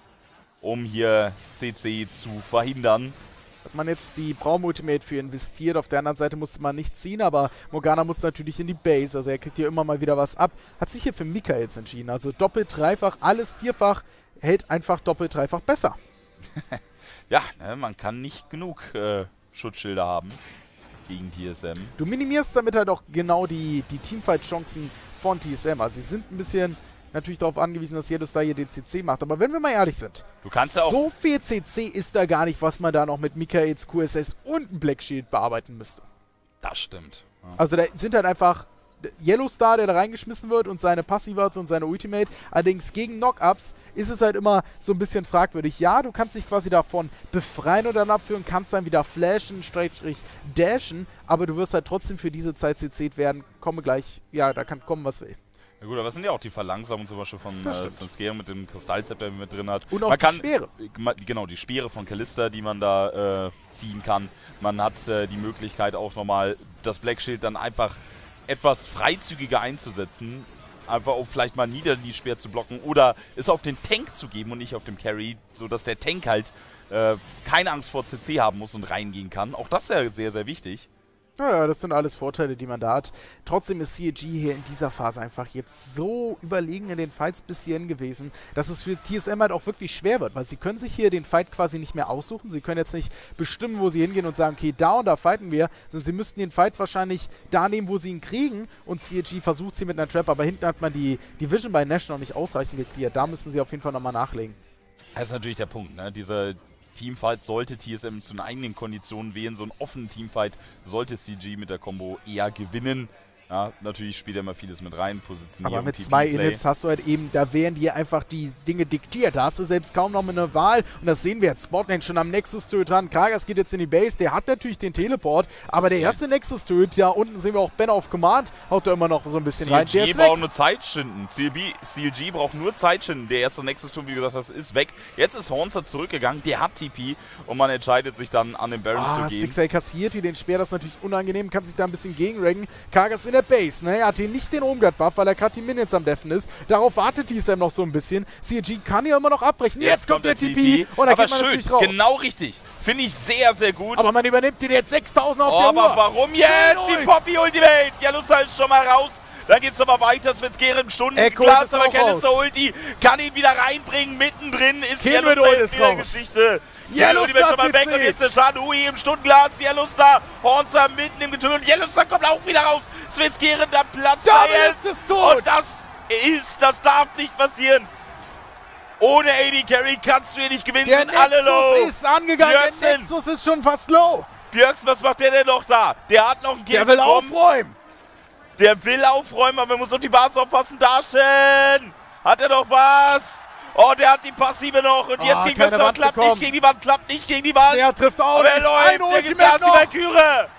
um hier C C zu verhindern. Hat man jetzt die Braum-Ultimate für investiert. Auf der anderen Seite musste man nicht ziehen, aber Morgana muss natürlich in die Base. Also er kriegt hier immer mal wieder was ab. Hat sich hier für Michaels entschieden. Also doppelt, dreifach, alles vierfach. Hält einfach doppelt, dreifach besser. Ja, ne, man kann nicht genug äh, Schutzschilder haben gegen T S M. Du minimierst damit halt auch genau die, die Teamfight-Chancen von T S M. Also sie sind ein bisschen natürlich darauf angewiesen, dass Yellowstar hier den C C macht. Aber wenn wir mal ehrlich sind, du kannst ja auch so viel C C ist da gar nicht, was man da noch mit Michaels, Q S S und einem Black Shield bearbeiten müsste. Das stimmt. Ja. Also da sind halt einfach Yellowstar, der da reingeschmissen wird und seine Passivats und seine Ultimate. Allerdings gegen Knock-Ups ist es halt immer so ein bisschen fragwürdig. Ja, du kannst dich quasi davon befreien und dann abführen, kannst dann wieder flashen, Strich, dashen, aber du wirst halt trotzdem für diese Zeit C C'd werden. Komme gleich, ja, da kann kommen, was will. Ja gut, aber das sind ja auch die Verlangsamungen zum Beispiel von äh, Svenskeren mit dem Kristallzepter, der mit drin hat. Und auch man die kann, Speere. Äh, genau, die Speere von Kalista, die man da äh, ziehen kann. Man hat äh, die Möglichkeit auch nochmal das Black Shield dann einfach etwas freizügiger einzusetzen. Einfach um vielleicht mal Nidalee schwer zu blocken oder es auf den Tank zu geben und nicht auf dem Carry, sodass der Tank halt äh, keine Angst vor C C haben muss und reingehen kann. Auch das ist ja sehr, sehr wichtig. Naja, das sind alles Vorteile, die man da hat. Trotzdem ist C G hier in dieser Phase einfach jetzt so überlegen in den Fights bis hierhin gewesen, dass es für T S M halt auch wirklich schwer wird, weil sie können sich hier den Fight quasi nicht mehr aussuchen. Sie können jetzt nicht bestimmen, wo sie hingehen und sagen, okay, da und da fighten wir, sondern sie müssten den Fight wahrscheinlich da nehmen, wo sie ihn kriegen und C G versucht sie mit einer Trap, aber hinten hat man die, die Vision bei Nash noch nicht ausreichend geklärt. Da müssen sie auf jeden Fall nochmal nachlegen. Das ist natürlich der Punkt, ne? Diese Teamfight sollte T S M zu den eigenen Konditionen wählen. So einen offenen Teamfight sollte C G mit der Combo eher gewinnen. Ja, natürlich spielt er immer vieles mit rein, Positionierung, aber mit T P zwei Play. Inhibs hast du halt eben, da werden dir einfach die Dinge diktiert. Da hast du selbst kaum noch eine Wahl. Und das sehen wir jetzt. Spotlane schon am Nexus-Töt dran. Kragas geht jetzt in die Base. Der hat natürlich den Teleport. Aber der erste Nexus-Töt, ja, unten sehen wir auch Ben auf Command. Haut da immer noch so ein bisschen rein. Der C L G ist weg. braucht nur Zeit schinden. C L G braucht nur Zeit schinden. Der erste Nexus-Turm, wie gesagt hast, ist weg. Jetzt ist Hornzer zurückgegangen. Der hat T P. Und man entscheidet sich dann, an den Baron Ah, zu gehen. Stixel kassiert hier den Speer. Das ist natürlich unangenehm. Kann sich da ein bisschen gegenraggen. Kragas in der Base. Ne? Er hat hier nicht den Omgat-Buff, weil er gerade die Minions am Deffen ist. Darauf wartet T S M noch so ein bisschen. C L G kann hier immer noch abbrechen. Jetzt, jetzt kommt der T P. Und da aber geht man schön, natürlich raus. Genau richtig. Finde ich sehr, sehr gut. Aber man übernimmt den jetzt sechstausend auf oh, der aber Uhr. warum jetzt? Die Poppy-Ultimate. Yellowstar ist schon mal raus. Dann geht's nochmal weiter. Svenskeren im Stundenglas, aber Kalista Ulti kann ihn wieder reinbringen. Mittendrin ist Yellowstar in der Geschichte. Yellowstar schon mal weg und jetzt der Schaden. Hui im Stundenglas. Yellowstar, Hornzer mitten im Getümmel. Yellowstar kommt auch wieder raus. Svenskeren, da platzt da er jetzt. Ist es tot. Und das ist, das darf nicht passieren. Ohne A D Carry kannst du hier nicht gewinnen. Der sind Nexus alle low. ist angegangen. Björksen. Der Nexus ist schon fast low. Björksen, was macht der denn noch da? Der hat noch einen Kill Der will bekommen. aufräumen. Der will aufräumen, aber man muss auf die Basis aufpassen. Darshan! Hat er noch was? Oh, der hat die Passive noch. Und jetzt Ah, gegen keine Webster Wand klappt bekommen. nicht gegen die Wand, klappt nicht gegen die Wand. Der trifft auch Aber er nicht. läuft, Ein der gibt Ultimate Gas, die noch. Valkyrie.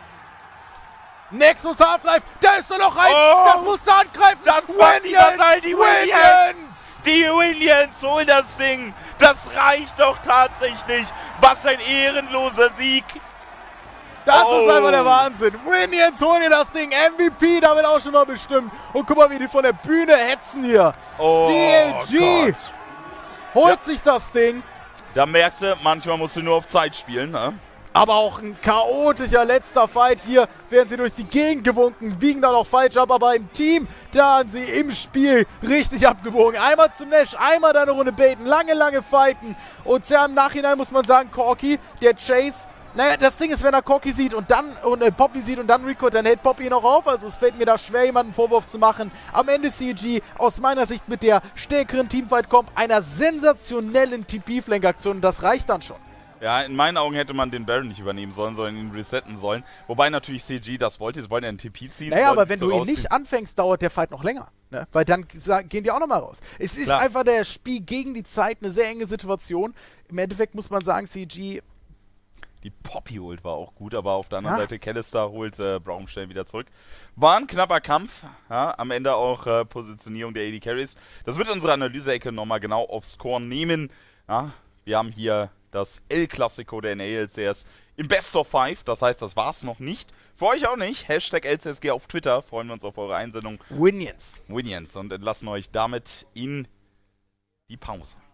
Nexus Half-Life, da ist nur noch eins. Oh. Das musst du angreifen. Das macht die Vasall, die Williams. Williams. Die Williams holen das Ding. Das reicht doch tatsächlich. Was ein ehrenloser Sieg. Das Oh. ist einfach der Wahnsinn. Minions holen hier das Ding. M V P damit auch schon mal bestimmt. Und guck mal, wie die von der Bühne hetzen hier. Oh C L G Gott. holt Ja. sich das Ding. Da merkst du, manchmal musst du nur auf Zeit spielen. Ne? Aber auch ein chaotischer letzter Fight. Hier werden sie durch die Gegend gewunken, biegen da noch falsch ab, aber im Team, da haben sie im Spiel richtig abgebogen. Einmal zum Nash, einmal da eine Runde baiten, lange, lange fighten. Und ja, im Nachhinein muss man sagen, Corki, der Chase, naja, das Ding ist, wenn er Corki sieht und dann und äh, Poppy sieht und dann Rico, dann hält Poppy ihn auch auf. Also es fällt mir da schwer, jemanden einen Vorwurf zu machen. Am Ende C G aus meiner Sicht mit der stärkeren Teamfight-Comp, einer sensationellen T P-Flank-Aktion. Und das reicht dann schon. Ja, in meinen Augen hätte man den Baron nicht übernehmen sollen, sondern ihn resetten sollen. Wobei natürlich C G das wollte, sie wollen ja einen T P ziehen. Naja, wollten aber es wenn so du ihn rausziehen. nicht anfängst, dauert der Fight noch länger. Ne? Weil dann sa- gehen die auch nochmal raus. Es ist Klar. einfach der Spiel gegen die Zeit, eine sehr enge Situation. Im Endeffekt muss man sagen, C G, Die Poppy-Ult war auch gut, aber auf der anderen Ja. Seite Callister holt äh, Braum schnell wieder zurück. War ein knapper Kampf, ja, am Ende auch äh, Positionierung der A D Carries. Das wird unsere Analyse-Ecke nochmal genau aufs Korn nehmen. Ja, wir haben hier das El Clasico der N A L C S im Best of Five, das heißt, das war's noch nicht. Für euch auch nicht. Hashtag L C S G auf Twitter, freuen wir uns auf eure Einsendung. Winions. Winions und entlassen euch damit in die Pause.